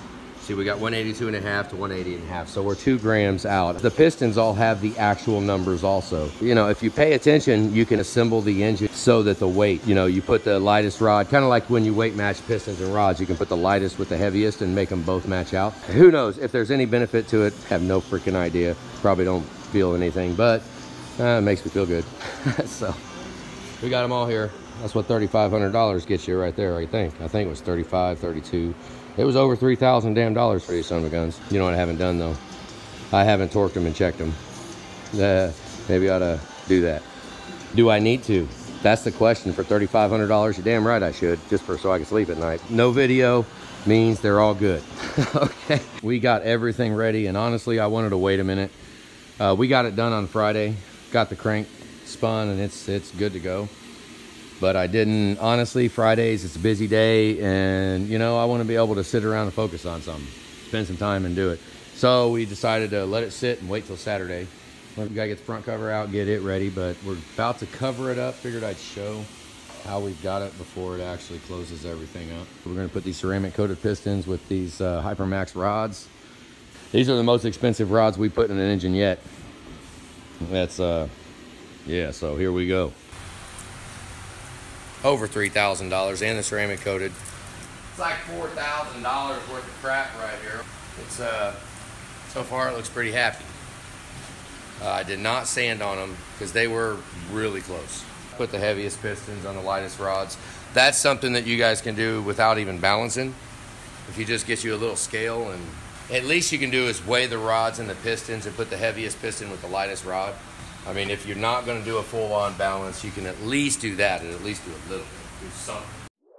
See, we got 182.5 to 180.5, so we're 2 grams out. The pistons all have the actual numbers also. You know, if you pay attention, you can assemble the engine so that the weight, you know, you put the lightest rod, kind of like when you weight match pistons and rods, you can put the lightest with the heaviest and make them both match out. Who knows if there's any benefit to it? Have no freaking idea. Probably don't feel anything, but it makes me feel good. So we got them all here. That's what $3,500 gets you right there, I think. I think it was 35, 32. It was over $3,000 damn dollars for these son of a guns. You know what I haven't done though? I haven't torqued them and checked them. Maybe I ought to do that. Do I need to? That's the question. For $3,500, you're damn right I should, just so I can sleep at night. No video means they're all good. Okay. We got everything ready, and honestly, I wanted to wait a minute. We got it done on Friday. Got the crank spun, and it's good to go. But I didn't, honestly, Fridays, it's a busy day, and, you know, I want to be able to sit around and focus on something, spend some time and do it. So we decided to let it sit and wait till Saturday. We got to get the front cover out, get it ready, but we're about to cover it up. Figured I'd show how we've got it before it actually closes everything up. We're going to put these ceramic coated pistons with these Hypermax rods. These are the most expensive rods we put in an engine yet. That's, yeah, so here we go. Over $3,000 and the ceramic coated. It's like $4,000 worth of crap right here. It's so far it looks pretty happy. I did not sand on them because they were really close. Put the heaviest pistons on the lightest rods. That's something that you guys can do without even balancing. If you just get you a little scale, and at least you can do is weigh the rods and the pistons and put the heaviest piston with the lightest rod. I mean, if you're not going to do a full-on balance, you can at least do that, and at least do a little bit, do something.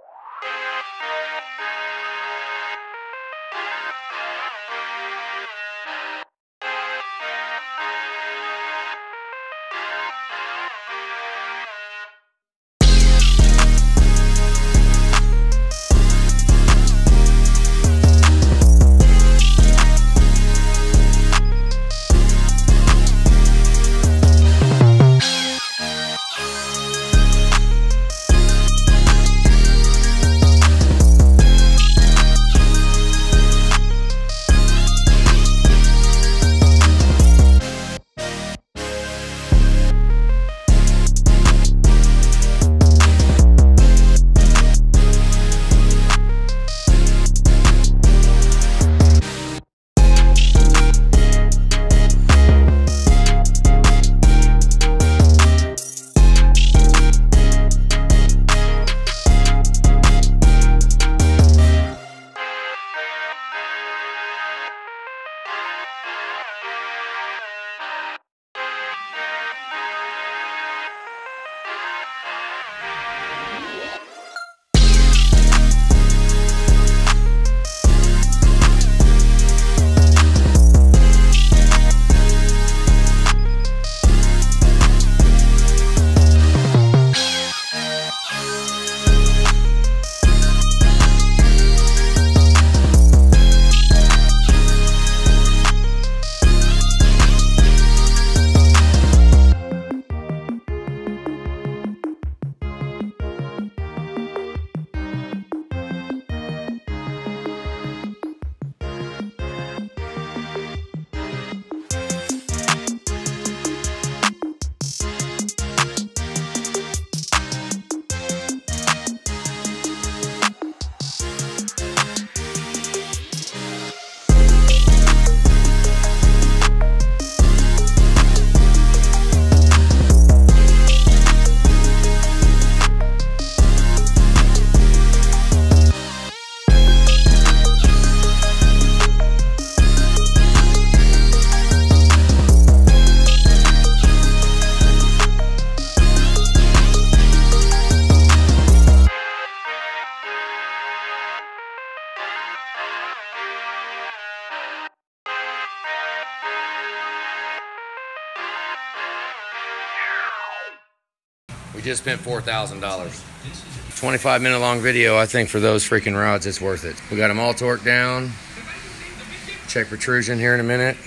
We just spent $4,000. 25-minute long video. I think for those freaking rods, it's worth it. We got them all torqued down. Check protrusion here in a minute.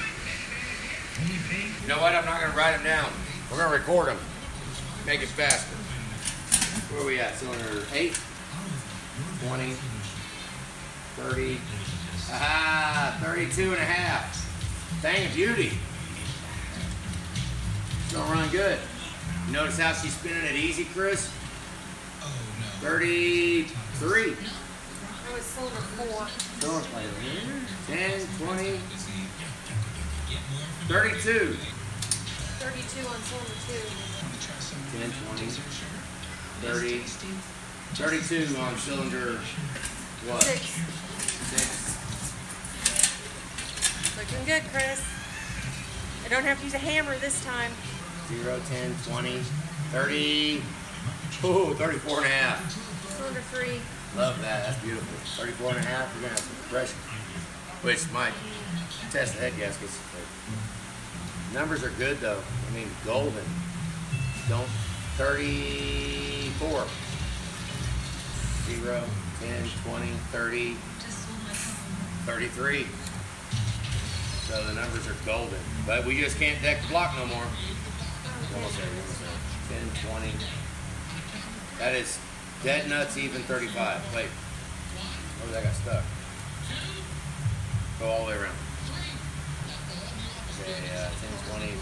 You know what? I'm not going to write them down. We're going to record them. Make it faster. Where are we at? Cylinder 8, 20, 30. Ah, 32 and a half. Dang beauty. Still run good. Notice how she's spinning it easy, Chris? 33. I was silver 4. 10, 20, 32. 32 on silver 2. 10, 20, 30, 32 on cylinder, what? 6. 6. Looking good, Chris. I don't have to use a hammer this time. 0, 10, 20, 30, oh, 34 and a half. Cylinder 3. Love that, that's beautiful. 34 and a half, you're gonna have some compression, which might test the head gaskets. Numbers are good though. I mean, golden. Don't 34. 0, 10, 20, 30, 33. So the numbers are golden. But we just can't deck the block no more. Almost there, 10, 20. That is dead nuts even 35. Wait. Oh, that got stuck. Go all the way around. Okay, 10, 20,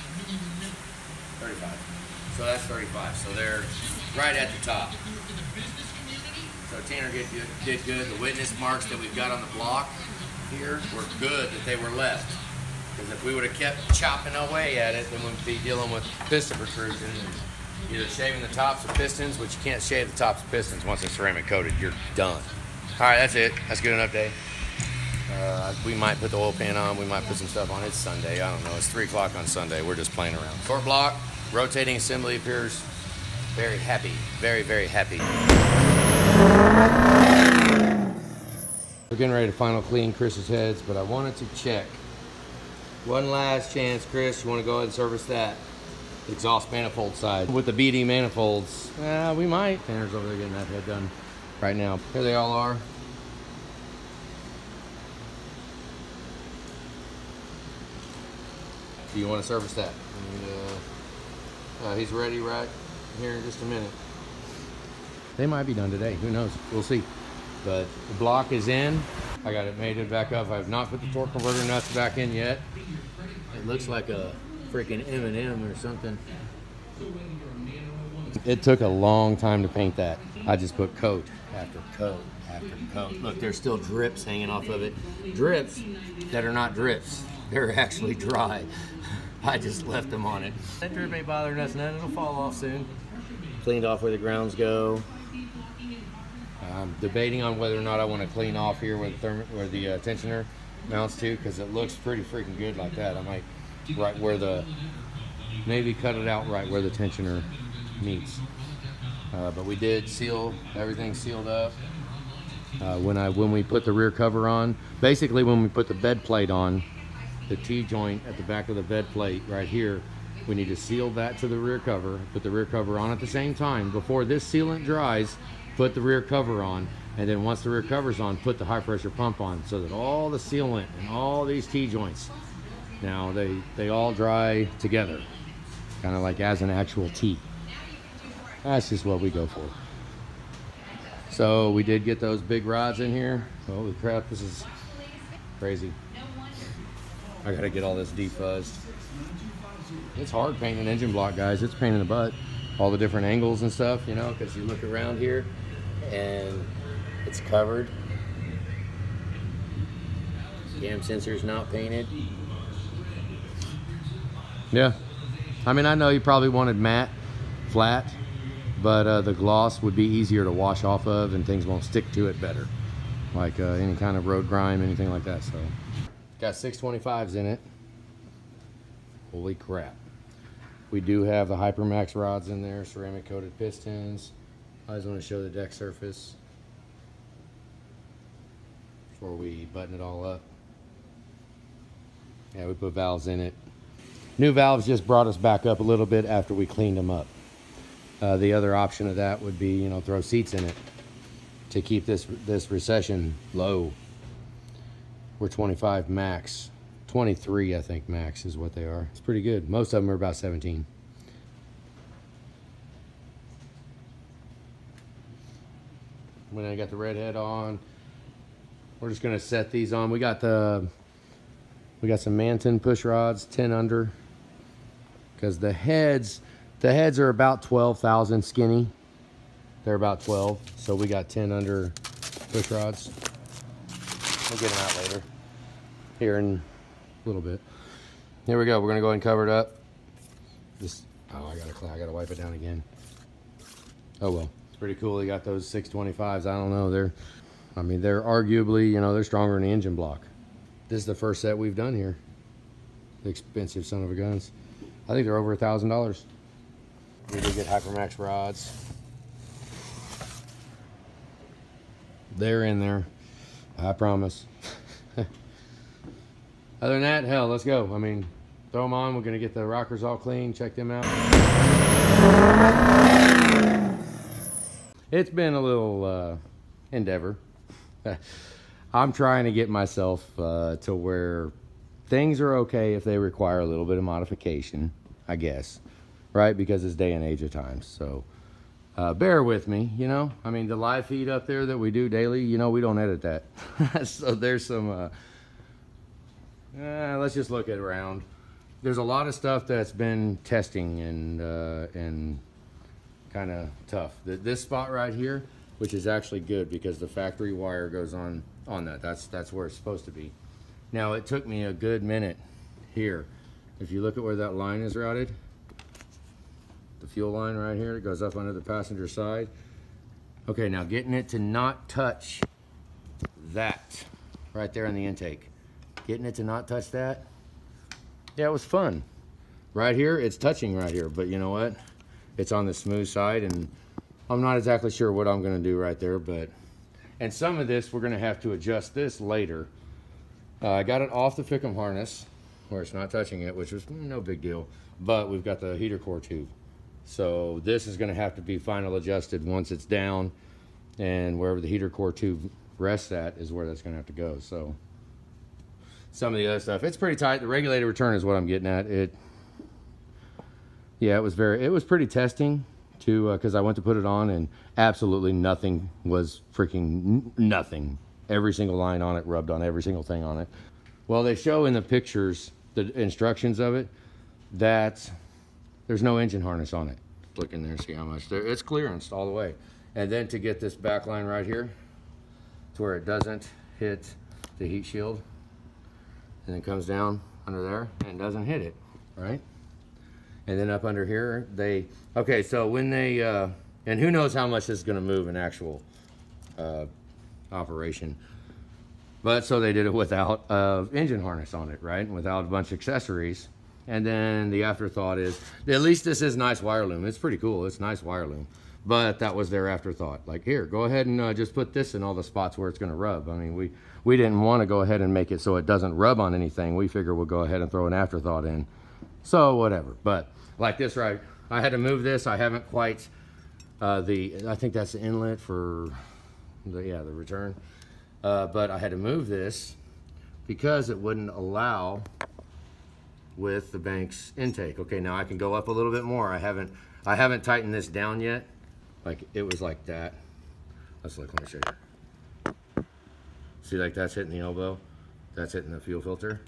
35. So that's 35. So they're right at the top. So Tanner did good. The witness marks that we've got on the block here were good that they were left. Because if we would have kept chopping away at it, then we'd be dealing with piston protrusion. Either shaving the tops of pistons, which you can't shave the tops of pistons once it's ceramic coated, you're done. All right, that's it. That's good enough day. We might put the oil pan on. We might put some stuff on. It's Sunday. I don't know. It's 3 o'clock on Sunday. We're just playing around. Short block, rotating assembly appears very happy. Very, very happy. We're getting ready to final clean Chris's heads, but I wanted to check. One last chance, Chris. You want to go ahead and service that exhaust manifold side with the BD manifolds? We might. Tanner's over there getting that head done right now. Here they all are. Do you want to service that? And, he's ready right here in just a minute. They might be done today. Who knows? We'll see. But the block is in. I got it mated back up. I have not put the torque converter nuts back in yet. It looks like a freaking M&M or something. It took a long time to paint that. I just put coat after coat after coat. Look, there's still drips hanging off of it. Drips that are not drips. They're actually dry. I just left them on it. That drip ain't bothering us none. It'll fall off soon. Cleaned off where the grounds go. I'm debating on whether or not I want to clean off here where the tensioner mounts to, because it looks pretty freaking good like that. I might maybe cut it out right where the tensioner meets. But we did seal everything, sealed up. When we put the rear cover on, basically when we put the bed plate on, the T-joint at the back of the bed plate right here, we need to seal that to the rear cover, put the rear cover on at the same time. Before this sealant dries, put the rear cover on, and then once the rear cover's on, put the high pressure pump on, so that all the sealant and all these T-joints, now they all dry together, kind of like as an actual T. That's just what we go for. So we did get those big rods in here. Holy crap, this is crazy. I gotta get all this defuzzed. It's hard painting an engine block, guys. It's a pain in the butt. All the different angles and stuff, you know, because you look around here and it's covered. Cam sensor's not painted. Yeah. I mean, I know you probably wanted matte, flat, but the gloss would be easier to wash off of and things won't stick to it better. Like any kind of road grime, anything like that, so. Got 625s in it. Holy crap. We do have the Hypermax rods in there, ceramic coated pistons. I just want to show the deck surface before we button it all up. Yeah, we put valves in it. New valves just brought us back up a little bit after we cleaned them up. The other option of that would be, you know, throw seats in it to keep this recession low. We're 25 max. 23, I think, max is what they are. It's pretty good. Most of them are about 17. When I got the red head on, We're just gonna set these on. We got some Manton push rods, 10 under, because the heads are about 12,000 skinny. They're about 12, so we got 10 under push rods. We'll get them out later, here in a little bit. Here we go. We're gonna go ahead and cover it up. Oh, I gotta wipe it down again. Oh well, it's pretty cool. They got those 625s. I don't know. They're arguably, you know, they're stronger than the engine block. This is the first set we've done here. The expensive son of a guns. I think they're over $1,000. We did get Hypermax rods. They're in there, I promise. Other than that, hell, let's go. I mean, throw them on. We're gonna get the rockers all clean, check them out. It's been a little endeavor. I'm trying to get myself to where things are okay if they require a little bit of modification, I guess, right? Because it's day and age of times. So bear with me, you know. I mean, the live feed up there that we do daily, you know, we don't edit that. So there's some, let's just look at around. There's a lot of stuff that's been testing and kind of tough. This spot right here, which is actually good because the factory wire goes on that. That's where it's supposed to be. Now, it took me a good minute here. If you look at where that line is routed, the fuel line right here, it goes up under the passenger side. Okay, now getting it to not touch that right there in the intake. Getting it to not touch that, yeah, it was fun. Right here, it's touching right here, but you know what? It's on the smooth side, and I'm not exactly sure what I'm gonna do right there, and some of this, we're gonna have to adjust this later. I got it off the Fickham harness, where it's not touching it, which was no big deal, but we've got the heater core tube. So this is gonna have to be final adjusted once it's down, and wherever the heater core tube rests at is where that's gonna have to go. So some of the other stuff, it's pretty tight. The regulated return is what I'm getting at. Yeah, it was pretty testing too, because I went to put it on and absolutely nothing was freaking nothing. Every single line on it rubbed on every single thing on it. Well, they show in the pictures, the instructions of it, that there's no engine harness on it. Look in there, see how much there. It's clearanced all the way. And then to get this back line right here, to where it doesn't hit the heat shield, and then comes down under there and doesn't hit it, right? And then up under here, okay, so when they, and who knows how much this is gonna move in actual operation. But so they did it without engine harness on it, right? Without a bunch of accessories. And then the afterthought is, at least this is nice wire loom. It's pretty cool, it's nice wire loom. But that was their afterthought. Like, here, go ahead and just put this in all the spots where it's gonna rub. I mean, we didn't wanna go ahead and make it so it doesn't rub on anything. We figure we'll go ahead and throw an afterthought in. So whatever, but like this, right? I had to move this. I haven't quite, I think that's the inlet for the return. But I had to move this because it wouldn't allow with the Banks intake. Okay, now I can go up a little bit more. I haven't tightened this down yet. Like it was like that. Let me show you. See, like that's hitting the elbow. That's hitting the fuel filter.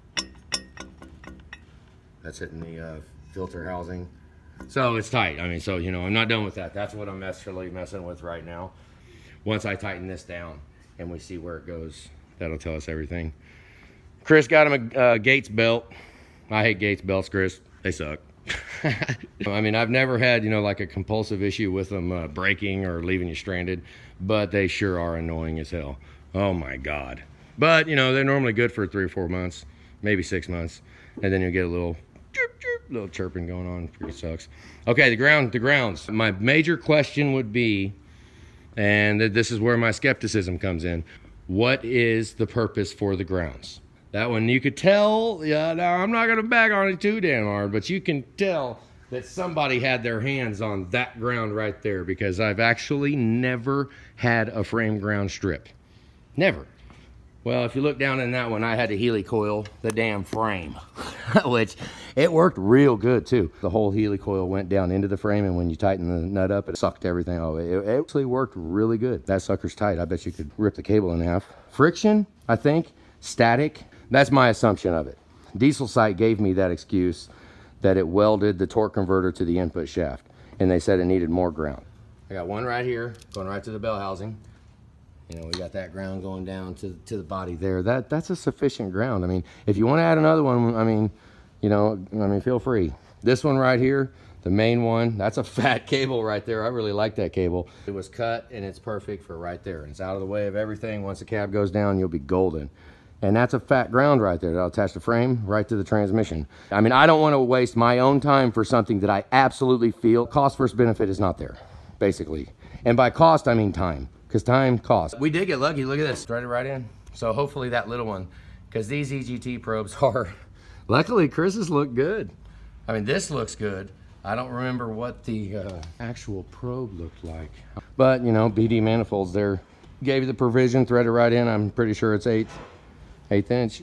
That's hitting the filter housing. So it's tight. I mean, so, you know, I'm not done with that. That's what I'm actually messing with right now. Once I tighten this down and we see where it goes, that'll tell us everything. Chris got him a Gates belt. I hate Gates belts, Chris. They suck. I mean, I've never had, you know, like a compulsive issue with them breaking or leaving you stranded, but they sure are annoying as hell. Oh my God. But, you know, they're normally good for 3 or 4 months, maybe 6 months. And then you get a little little chirping going on. Pretty sucks. Okay, the grounds. My major question would be, and this is where my skepticism comes in, what is the purpose for the grounds? That one you could tell, yeah, now I'm not gonna bag on it too damn hard, but you can tell that somebody had their hands on that ground right there, because I've actually never had a frame ground strip. Never. Well, if you look down in that one, I had to helicoil the damn frame, which it worked real good too. The whole helicoil went down into the frame, and when you tighten the nut up, it sucked everything. Oh, it actually worked really good. That sucker's tight. I bet you could rip the cable in half. Friction, I think, static. That's my assumption of it. Diesel Sight gave me that excuse that it welded the torque converter to the input shaft, and they said it needed more ground. I got one right here, going right to the bell housing. You know, we got that ground going down to the body there. That's a sufficient ground. I mean, if you want to add another one, I mean, you know, feel free. This one right here, the main one, that's a fat cable right there. I really like that cable. It was cut and it's perfect for right there. It's out of the way of everything. Once the cab goes down, you'll be golden. And that's a fat ground right there. That'll attach the frame right to the transmission. I mean, I don't want to waste my own time for something that I absolutely feel cost versus benefit is not there, basically. And by cost, I mean time. Because time costs. We did get lucky. Look at this. Threaded right in. So hopefully that little one, because these EGT probes are, luckily Chris's look good. I mean, this looks good. I don't remember what the actual probe looked like. But, you know, BD manifolds there. Gave you the provision, threaded right in. I'm pretty sure it's 8th inch.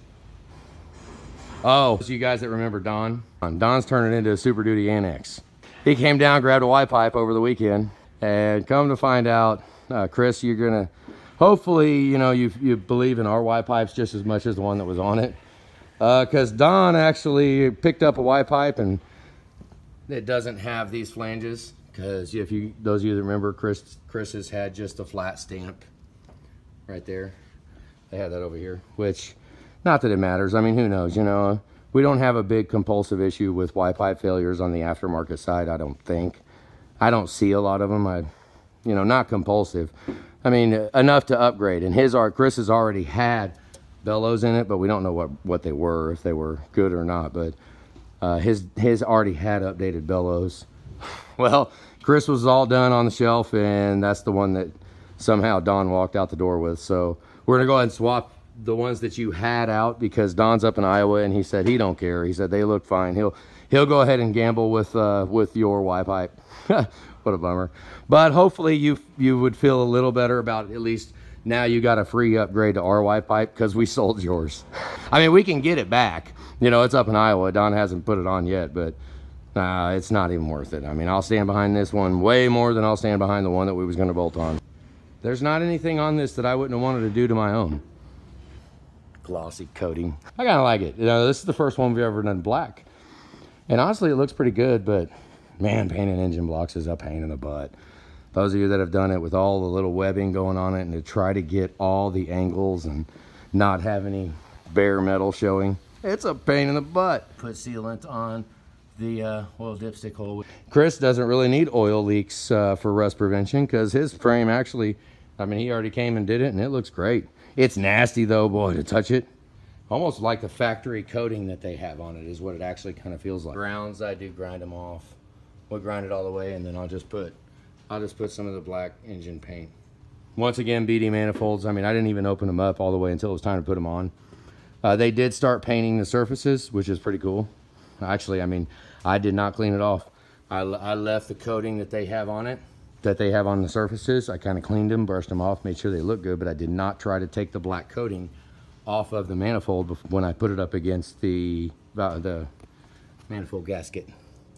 Oh, so you guys that remember Don? Don's turning into a Super Duty Annex. He came down, grabbed a Y-pipe over the weekend, and come to find out, Chris, you're gonna, hopefully, you know, you believe in our Y-pipes just as much as the one that was on it. Because Don actually picked up a Y-pipe and it doesn't have these flanges. Because if you, those of you that remember, Chris's had just a flat stamp right there. They had that over here, which, not that it matters. I mean, who knows, you know. We don't have a big compulsive issue with Y-pipe failures on the aftermarket side, I don't think. I don't see a lot of them. You know, not compulsive. I mean, enough to upgrade. And Chris has already had bellows in it, but we don't know what they were, if they were good or not. But his already had updated bellows. Well, Chris was all done on the shelf, and that's the one that somehow Don walked out the door with. So we're gonna go ahead and swap the ones that you had out, because Don's up in Iowa and he said he don't care. He said they look fine. He'll go ahead and gamble with your Y-pipe. What a bummer. But hopefully you would feel a little better about, at least now you got a free upgrade to our Y-pipe, because we sold yours. I mean, we can get it back. You know, it's up in Iowa. Don hasn't put it on yet, but it's not even worth it. I mean, I'll stand behind this one way more than I'll stand behind the one that we was going to bolt on. There's not anything on this that I wouldn't have wanted to do to my own. Glossy coating. I kind of like it. You know, this is the first one we've ever done black. And honestly, it looks pretty good, but man, painting engine blocks is a pain in the butt. Those of you that have done it with all the little webbing going on it and to try to get all the angles and not have any bare metal showing, it's a pain in the butt. Put sealant on the oil dipstick hole. Chris doesn't really need oil leaks for rust prevention, because his frame actually, I mean, he already came and did it and it looks great. It's nasty though, boy, to touch it. Almost like the factory coating that they have on it is what it actually kind of feels like. Grounds, I do grind them off. We'll grind it all the way, and then I'll just put some of the black engine paint. Once again, BD manifolds. I mean, I didn't even open them up all the way until it was time to put them on. They did start painting the surfaces, which is pretty cool. Actually, I mean, I did not clean it off. I left the coating that they have on it, that they have on the surfaces. I kind of cleaned them, brushed them off, made sure they look good, but I did not try to take the black coating off of the manifold when I put it up against the manifold gasket.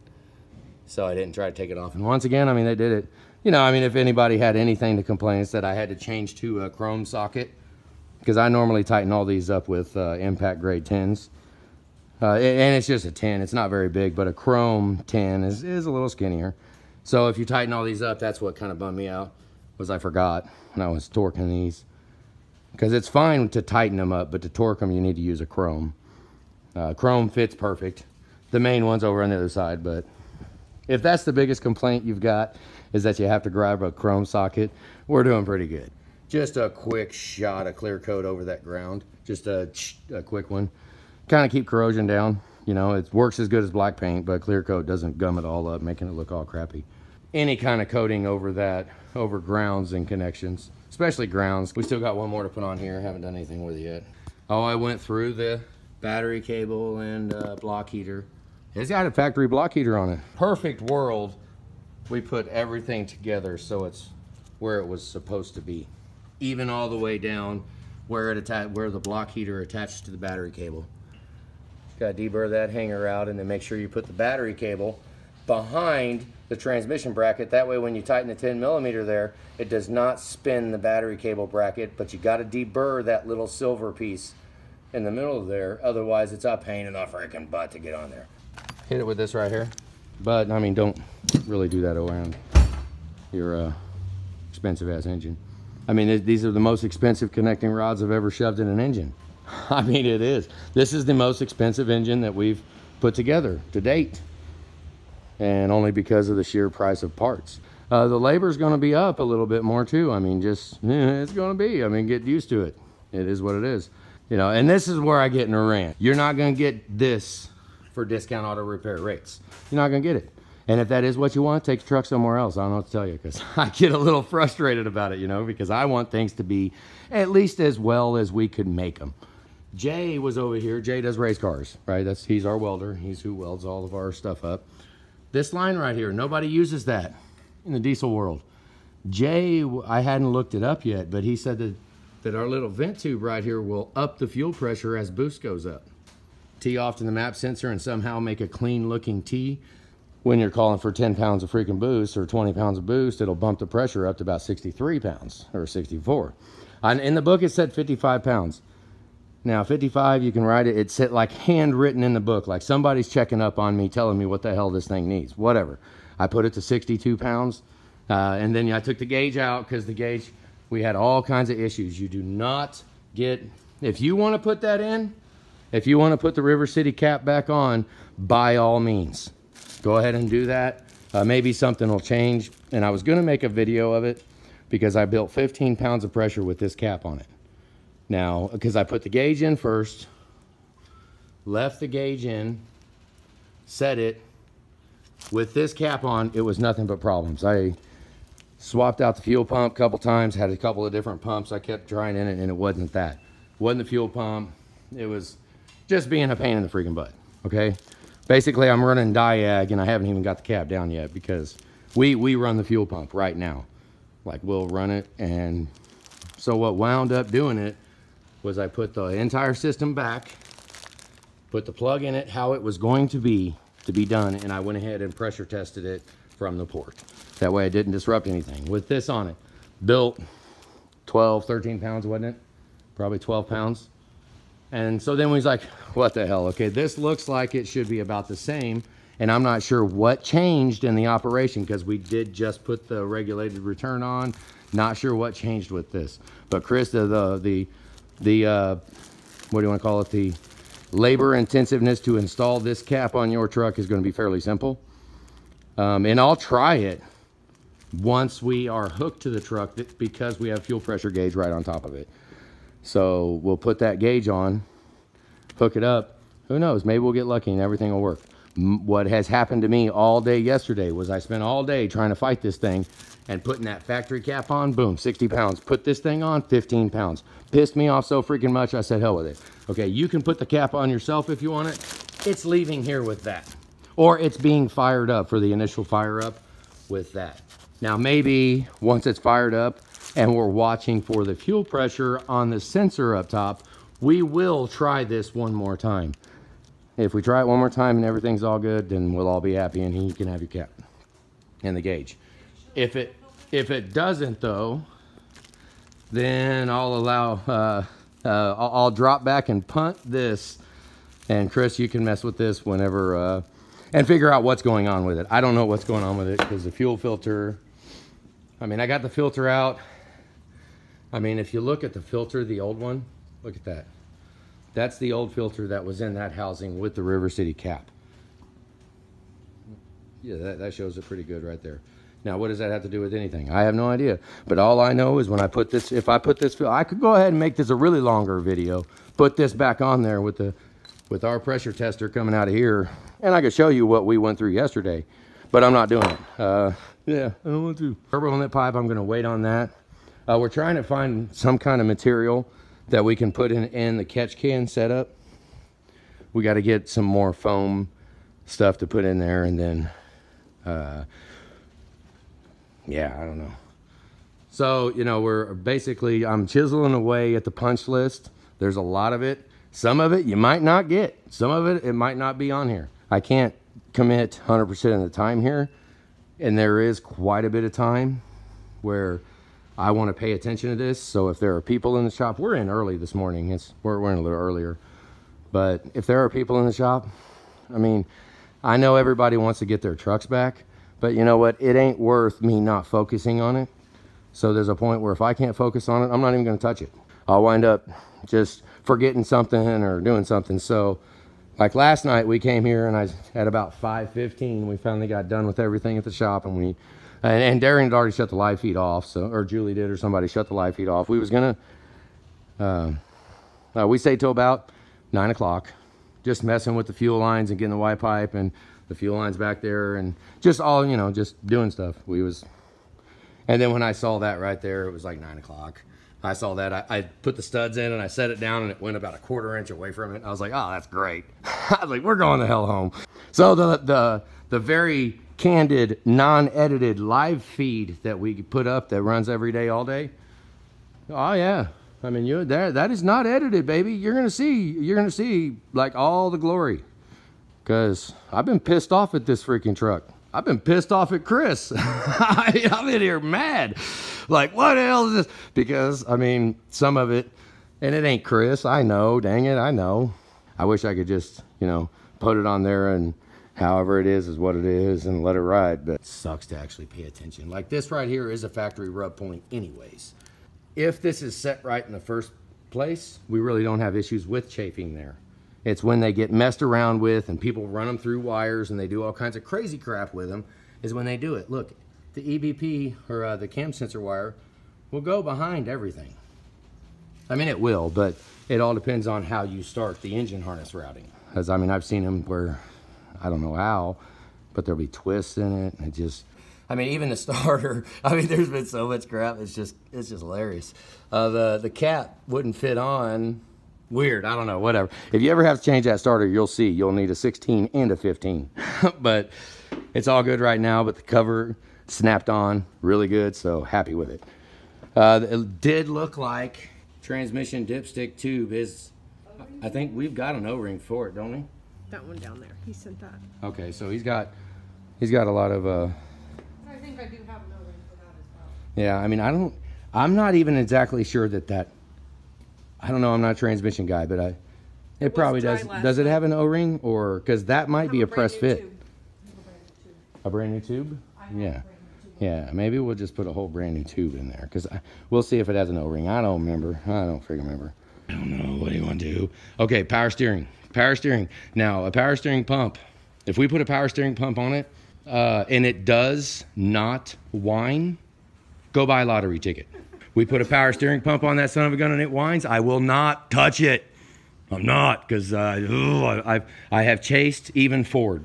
So I didn't try to take it off. And once again, I mean, they did it. You know, I mean, if anybody had anything to complain, it's that I had to change to a chrome socket, because I normally tighten all these up with impact grade 10s. And it's just a 10. It's not very big, but a chrome 10 is a little skinnier. So if you tighten all these up, that's what kind of bummed me out, was I forgot when I was torquing these. Because it's fine to tighten them up, but to torque them, you need to use a chrome. Chrome fits perfect. The main one's over on the other side, but if that's the biggest complaint you've got, is that you have to grab a chrome socket, we're doing pretty good. Just a quick shot of clear coat over that ground. Just a quick one. Kind of keep corrosion down. You know, it works as good as black paint, but clear coat doesn't gum it all up, making it look all crappy. Any kind of coating over that, over grounds and connections, especially grounds. We still got one more to put on here. Haven't done anything with it yet. Oh, I went through the battery cable and block heater. It's got a factory block heater on it. Perfect world, we put everything together so it's where it was supposed to be. Even all the way down where the block heater attaches to the battery cable. Got to deburr that hanger out, and then make sure you put the battery cable behind the transmission bracket. That way when you tighten the 10mm there, it does not spin the battery cable bracket, but you got to deburr that little silver piece in the middle of there. Otherwise it's a pain in the freaking butt to get on there. Hit it with this right here. But I mean, don't really do that around your expensive ass engine. I mean, these are the most expensive connecting rods I've ever shoved in an engine. I mean, it is. This is the most expensive engine that we've put together to date. And only because of the sheer price of parts. The labor's going to be up a little bit more too. I mean, just, it's going to be. I mean, get used to it. It is what it is. You know, and this is where I get in a rant. You're not going to get this for discount auto repair rates. You're not going to get it. And if that is what you want, take the truck somewhere else. I don't know what to tell you, because I get a little frustrated about it, you know, because I want things to be at least as well as we could make them. Jay was over here. Jay does race cars, right? He's our welder. He's who welds all of our stuff up. This line right here, nobody uses that in the diesel world. Jay, I hadn't looked it up yet, but he said that our little vent tube right here will up the fuel pressure as boost goes up. Tee off to the map sensor and somehow make a clean looking tee. When you're calling for 10 pounds of freaking boost or 20 pounds of boost, it'll bump the pressure up to about 63 pounds or 64. In the book, it said 55 pounds. Now, 55, you can write it. It's like handwritten in the book, like somebody's checking up on me, telling me what the hell this thing needs. Whatever. I put it to 62 pounds, and then I took the gauge out because the gauge, we had all kinds of issues. You do not get, if you want to put that in, if you want to put the River City cap back on, by all means, go ahead and do that. Maybe something will change. And I was going to make a video of it because I built 15 pounds of pressure with this cap on it. Now, because I put the gauge in first, left the gauge in, set it. With this cap on, it was nothing but problems. I swapped out the fuel pump a couple times, had a couple of different pumps. I kept trying in it, and it wasn't that. It wasn't the fuel pump. It was just being a pain in the freaking butt, okay? Basically, I'm running diag, and I haven't even got the cap down yet because we run the fuel pump right now. Like, we'll run it, and so what wound up doing it was I put the entire system back, put the plug in it how it was going to be done, and I went ahead and pressure tested it from the port. That way I didn't disrupt anything. With this on it, built 12, 13 pounds, wasn't it? Probably 12 pounds. And so then we was like, what the hell? Okay, this looks like it should be about the same, and I'm not sure what changed in the operation because we did just put the regulated return on. Not sure what changed with this. But Chris, the what do you want to call it? The labor intensiveness to install this cap on your truck is going to be fairly simple. And I'll try it once we are hooked to the truck because we have fuel pressure gauge right on top of it. So we'll put that gauge on, hook it up. Who knows? Maybe we'll get lucky and everything will work. What has happened to me all day yesterday was I spent all day trying to fight this thing and putting that factory cap on, boom, 60 pounds. Put this thing on, 15 pounds. Pissed me off so freaking much, I said, hell with it. Okay, you can put the cap on yourself if you want it. It's leaving here with that. Or it's being fired up for the initial fire up with that. Now, maybe once it's fired up and we're watching for the fuel pressure on the sensor up top, we will try this one more time. If we try it one more time and everything's all good, then we'll all be happy and you can have your cap and the gauge. If it doesn't though, then I'll allow, I'll drop back and punt this. And Chris, you can mess with this whenever, and figure out what's going on with it. I don't know what's going on with it because the fuel filter, I mean, I got the filter out. I mean, if you look at the filter, the old one, look at that. That's the old filter that was in that housing with the River City cap. Yeah, that shows it pretty good right there. Now, what does that have to do with anything? I have no idea. But all I know is when I put this, if I put this, I could go ahead and make this a really longer video, put this back on there with our pressure tester coming out of here, and I could show you what we went through yesterday, but I'm not doing it. Yeah, I don't want to. Turbo inlet pipe, I'm gonna wait on that. We're trying to find some kind of material that we can put in the catch can setup. We got to get some more foam stuff to put in there, and then yeah, I don't know. So, you know, I'm chiseling away at the punch list. There's a lot of it. Some of it you might not get. Some of it might not be on here. I can't commit 100% of the time here. And there is quite a bit of time where I want to pay attention to this. So if there are people in the shop, we're in early this morning. We're in a little earlier. But if there are people in the shop, I mean, I know everybody wants to get their trucks back, but you know what? It ain't worth me not focusing on it. So there's a point where if I can't focus on it, I'm not even going to touch it. I'll wind up just forgetting something or doing something. So like last night we came here and at about 5:15, we finally got done with everything at the shop, and Darian had already shut the live feed off, or Julie did, or somebody shut the live feed off. We was gonna, we stayed till about 9 o'clock, just messing with the fuel lines and getting the Y pipe and the fuel lines back there, and just all, you know, just doing stuff. And then when I saw that right there, it was like 9 o'clock. I saw that, I put the studs in and I set it down and it went about a 1/4 inch away from it. I was like, oh, that's great. I was like, we're going the hell home. So the very candid, non-edited live feed that we put up that runs every day, all day. Oh yeah. I mean, that is not edited, baby. You're gonna see like all the glory. Cause I've been pissed off at this freaking truck. I've been pissed off at Chris. I'm in here mad. Like, what the hell is this? Because, I mean, some of it, and it ain't Chris. I know, dang it, I know. I wish I could just, you know, put it on there and however it is what it is and let it ride. But it sucks to actually pay attention. Like this right here is a factory rub point anyways. If this is set right in the first place, we really don't have issues with chafing there. It's when they get messed around with and people run them through wires and they do all kinds of crazy crap with them is when they do it. Look, the EBP or the cam sensor wire will go behind everything. I mean, it will, but it all depends on how you start the engine harness routing. Because, I mean, I've seen them where, I don't know how, but there'll be twists in it. And it just, I mean, even the starter, I mean, there's been so much crap. It's just hilarious. The cap wouldn't fit on. Weird, I don't know, whatever. If you ever have to change that starter, you'll see. You'll need a 16 and a 15. But it's all good right now, but the cover snapped on really good, so happy with it. It did look like transmission dipstick tube is, I think we've got an O-ring for it, don't we? That one down there. He sent that. Okay, so he's got a lot of I think I do have an O-ring for that as well. yeah, I mean, I'm not even exactly sure that I don't know, I'm not a transmission guy, but it probably does. Does it have an O-ring, or because that might be a press fit? A brand new tube? Yeah. Yeah, maybe we'll just put a whole brand new tube in there, because we'll see if it has an O-ring. I don't remember. I don't freaking remember. I don't know. What do you want to do? Okay, power steering. Power steering. Now, a power steering pump, if we put a power steering pump on it, and it does not whine, go buy a lottery ticket. We put a power steering pump on that son of a gun and it whines, I will not touch it. I'm not, because I have chased even Ford.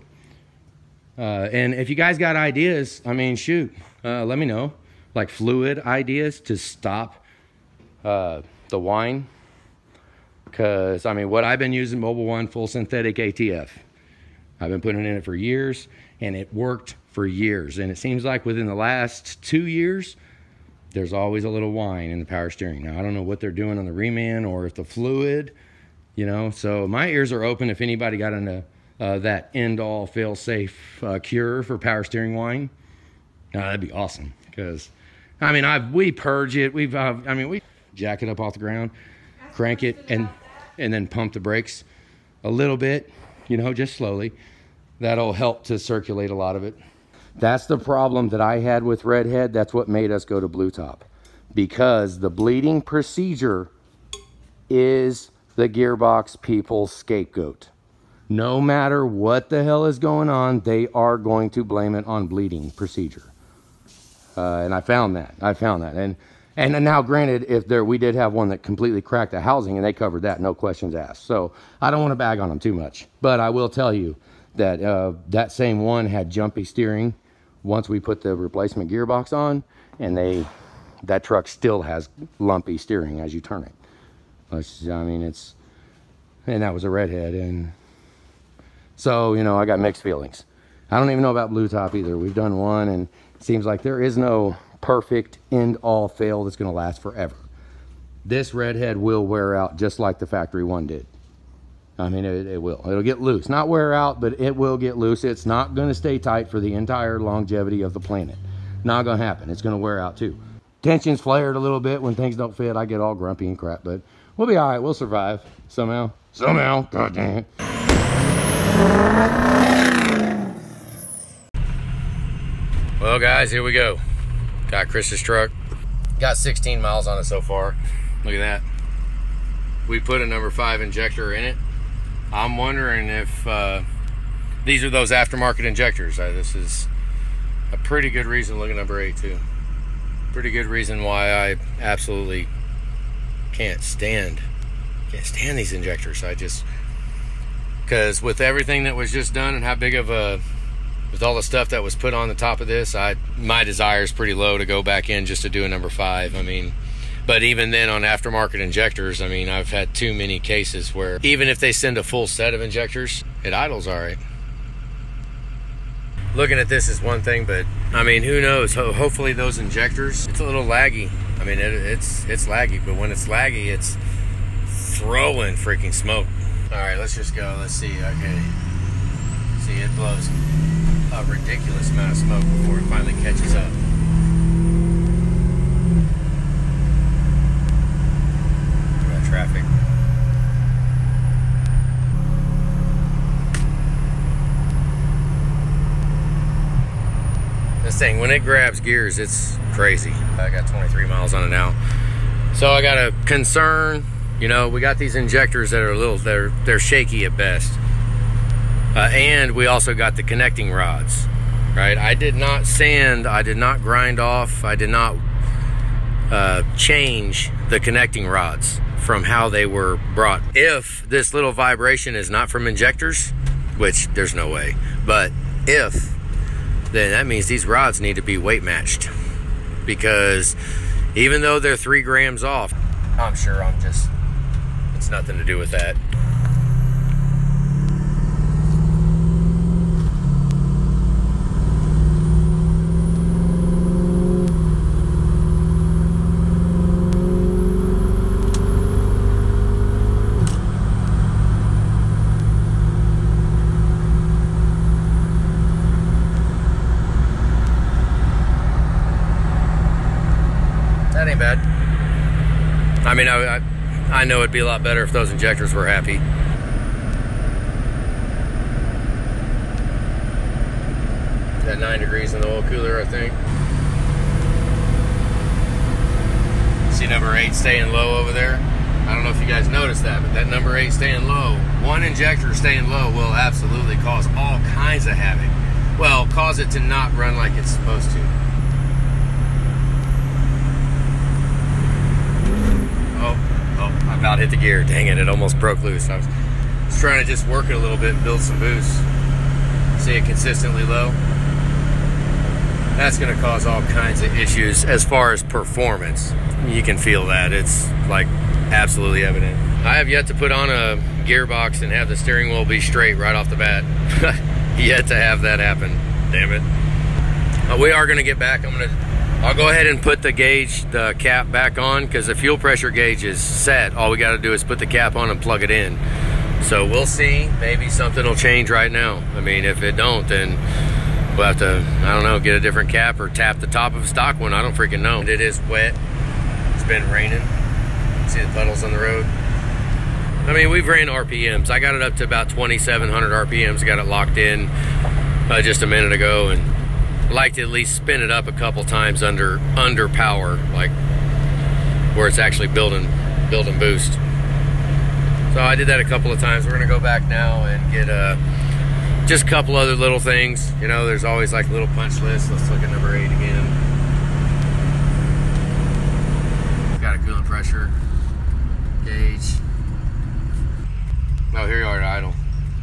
And if you guys got ideas, I mean, shoot, let me know. Like fluid ideas to stop the whine. Because, I mean, what I've been using, Mobil 1 full synthetic ATF. I've been putting it in it for years, and it worked for years. And it seems like within the last 2 years, there's always a little whine in the power steering. Now, I don't know what they're doing on the reman or if the fluid, you know. So my ears are open if anybody got into that end-all fail-safe cure for power steering whine. That'd be awesome. Because, I mean, we purge it. We jack it up off the ground, crank it, and then pump the brakes a little bit, you know, just slowly. That'll help to circulate a lot of it. That's the problem that I had with Redhead. That's what made us go to Blue Top. Because the bleeding procedure is the gearbox people's scapegoat. No matter what the hell is going on, they are going to blame it on bleeding procedure. And I found that. And now granted, we did have one that completely cracked the housing and they covered that, no questions asked. So I don't want to bag on them too much. But I will tell you that that same one had jumpy steering once we put the replacement gearbox on, and that truck still has lumpy steering as you turn it. I mean, and that was a Redhead, and so, you know, I got mixed feelings. I don't even know about Blue Top either. We've done one, and it seems like there is no perfect end-all fail that's going to last forever. This redhead will wear out just like the factory one did. I mean, it will. It'll get loose. Not wear out, but it will get loose. It's not going to stay tight for the entire longevity of the planet. Not going to happen. It's going to wear out too. Tension's flared a little bit when things don't fit. I get all grumpy and crap, but we'll be all right. We'll survive somehow. Somehow. God damn it. Well, guys, here we go. Got Chris's truck. Got 16 miles on it so far. Look at that. We put a number 5 injector in it. I'm wondering if these are those aftermarket injectors. This is a pretty good reason to look at number 8 too. Pretty good reason why I absolutely can't stand these injectors. Because with everything that was just done and how big of a, with all the stuff that was put on the top of this, my desire is pretty low to go back in just to do a number 5. I mean, but even then on aftermarket injectors, I mean, I've had too many cases where even if they send a full set of injectors, it idles all right. Looking at this is one thing, but I mean, who knows? Hopefully those injectors, it's a little laggy. I mean, it's laggy, but when it's laggy, it's throwing freaking smoke. All right, let's just go. Let's see. Okay. See, it blows a ridiculous amount of smoke before it finally catches up. Traffic. This thing, when it grabs gears, it's crazy. I got 23 miles on it now. So I got a concern, you know, we got these injectors that are a little, they're shaky at best. And we also got the connecting rods, right? I did not sand, I did not grind off, I did not change the connecting rods from how they were brought. If this little vibration is not from injectors, which there's no way, but if, then that means these rods need to be weight matched, because even though they're 3 grams off, I'm sure it's nothing to do with that. That ain't bad. I mean, I know it'd be a lot better if those injectors were happy. At 9 degrees in the oil cooler, I think. See number 8 staying low over there? I don't know if you guys noticed that, but that number 8 staying low, one injector staying low will absolutely cause all kinds of havoc. Well, cause it to not run like it's supposed to. I about hit the gear. Dang it, it almost broke loose. I was trying to just work it a little bit and build some boost. See it consistently low? That's going to cause all kinds of issues as far as performance. You can feel that. It's like absolutely evident. I have yet to put on a gearbox and have the steering wheel be straight right off the bat. Yet to have that happen. Damn it. We are going to get back. I'll go ahead and put the gauge, the cap back on, because the fuel pressure gauge is set. All we got to do is put the cap on and plug it in. So we'll see. Maybe something will change right now. I mean, if it don't, then we'll have to, I don't know, get a different cap or tap the top of a stock one. I don't freaking know. It is wet. It's been raining. See the puddles on the road? I mean, we've ran RPMs. I got it up to about 2,700 RPMs. Got it locked in just a minute ago, and like to at least spin it up a couple times under power, like where it's actually building boost. So I did that a couple of times. We're gonna go back now and get just a couple other little things. You know, there's always like a little punch list. Let's look at number 8 again. Got a coolant pressure gauge. Oh, here you are at idle.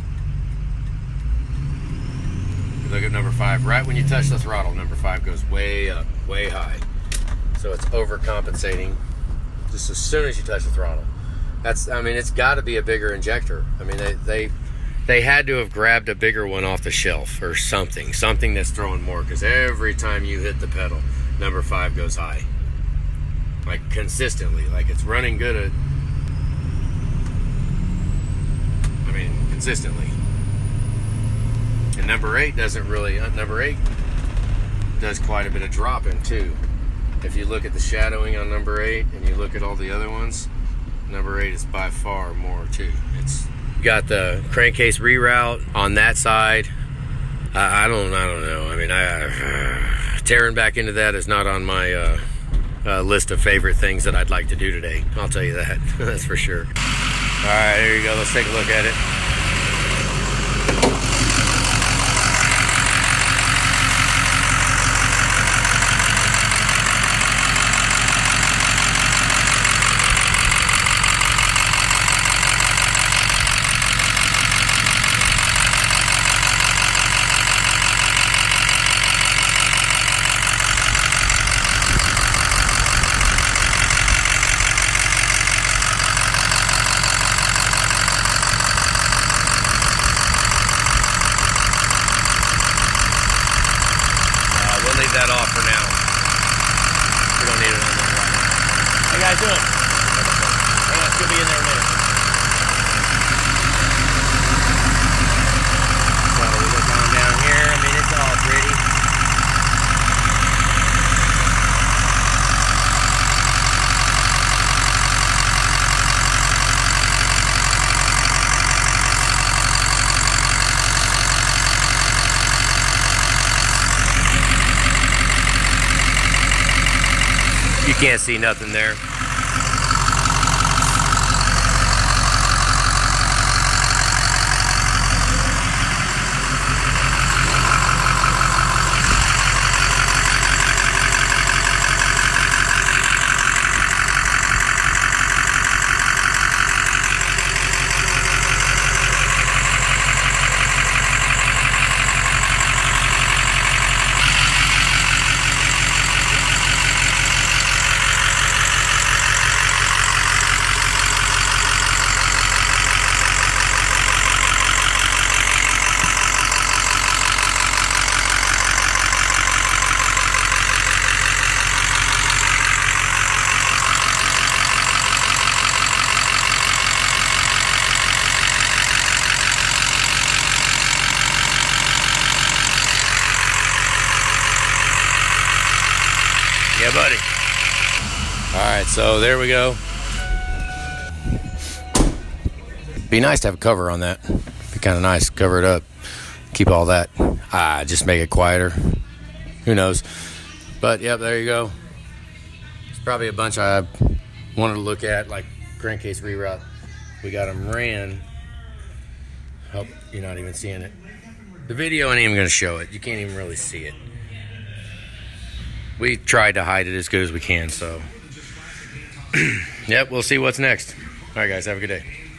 Look at number 5. Right when you touch the throttle, number 5 goes way up, way high. So it's overcompensating just as soon as you touch the throttle. That's, I mean, it's got to be a bigger injector. I mean, they had to have grabbed a bigger one off the shelf or something that's throwing more, because every time you hit the pedal, number 5 goes high. Like consistently, like it's running good at, I mean, consistently. And number 8 doesn't really, number 8 does quite a bit of dropping too. If you look at the shadowing on number 8 and you look at all the other ones, number 8 is by far more too. It's got the crankcase reroute on that side. I don't know. I mean, tearing back into that is not on my list of favorite things that I'd like to do today. I'll tell you that. That's for sure. All right, here you go. Let's take a look at it. Leave that off for now. We don't need it on there right now. How you guys doing? Hang on, she'll be in there in a minute. So we look on down here. I mean, it's all pretty. You can't see nothing there. Yeah, buddy. All right, so there we go. Be nice to have a cover on that. Be kind of nice, cover it up, keep all that. Just make it quieter. Who knows? But yep, there you go. It's probably a bunch I wanted to look at, like crankcase reroute. We got them ran. Hope you're not even seeing it. The video ain't even gonna show it. You can't even really see it. We tried to hide it as good as we can, so. Yep, we'll see what's next. All right, guys, have a good day.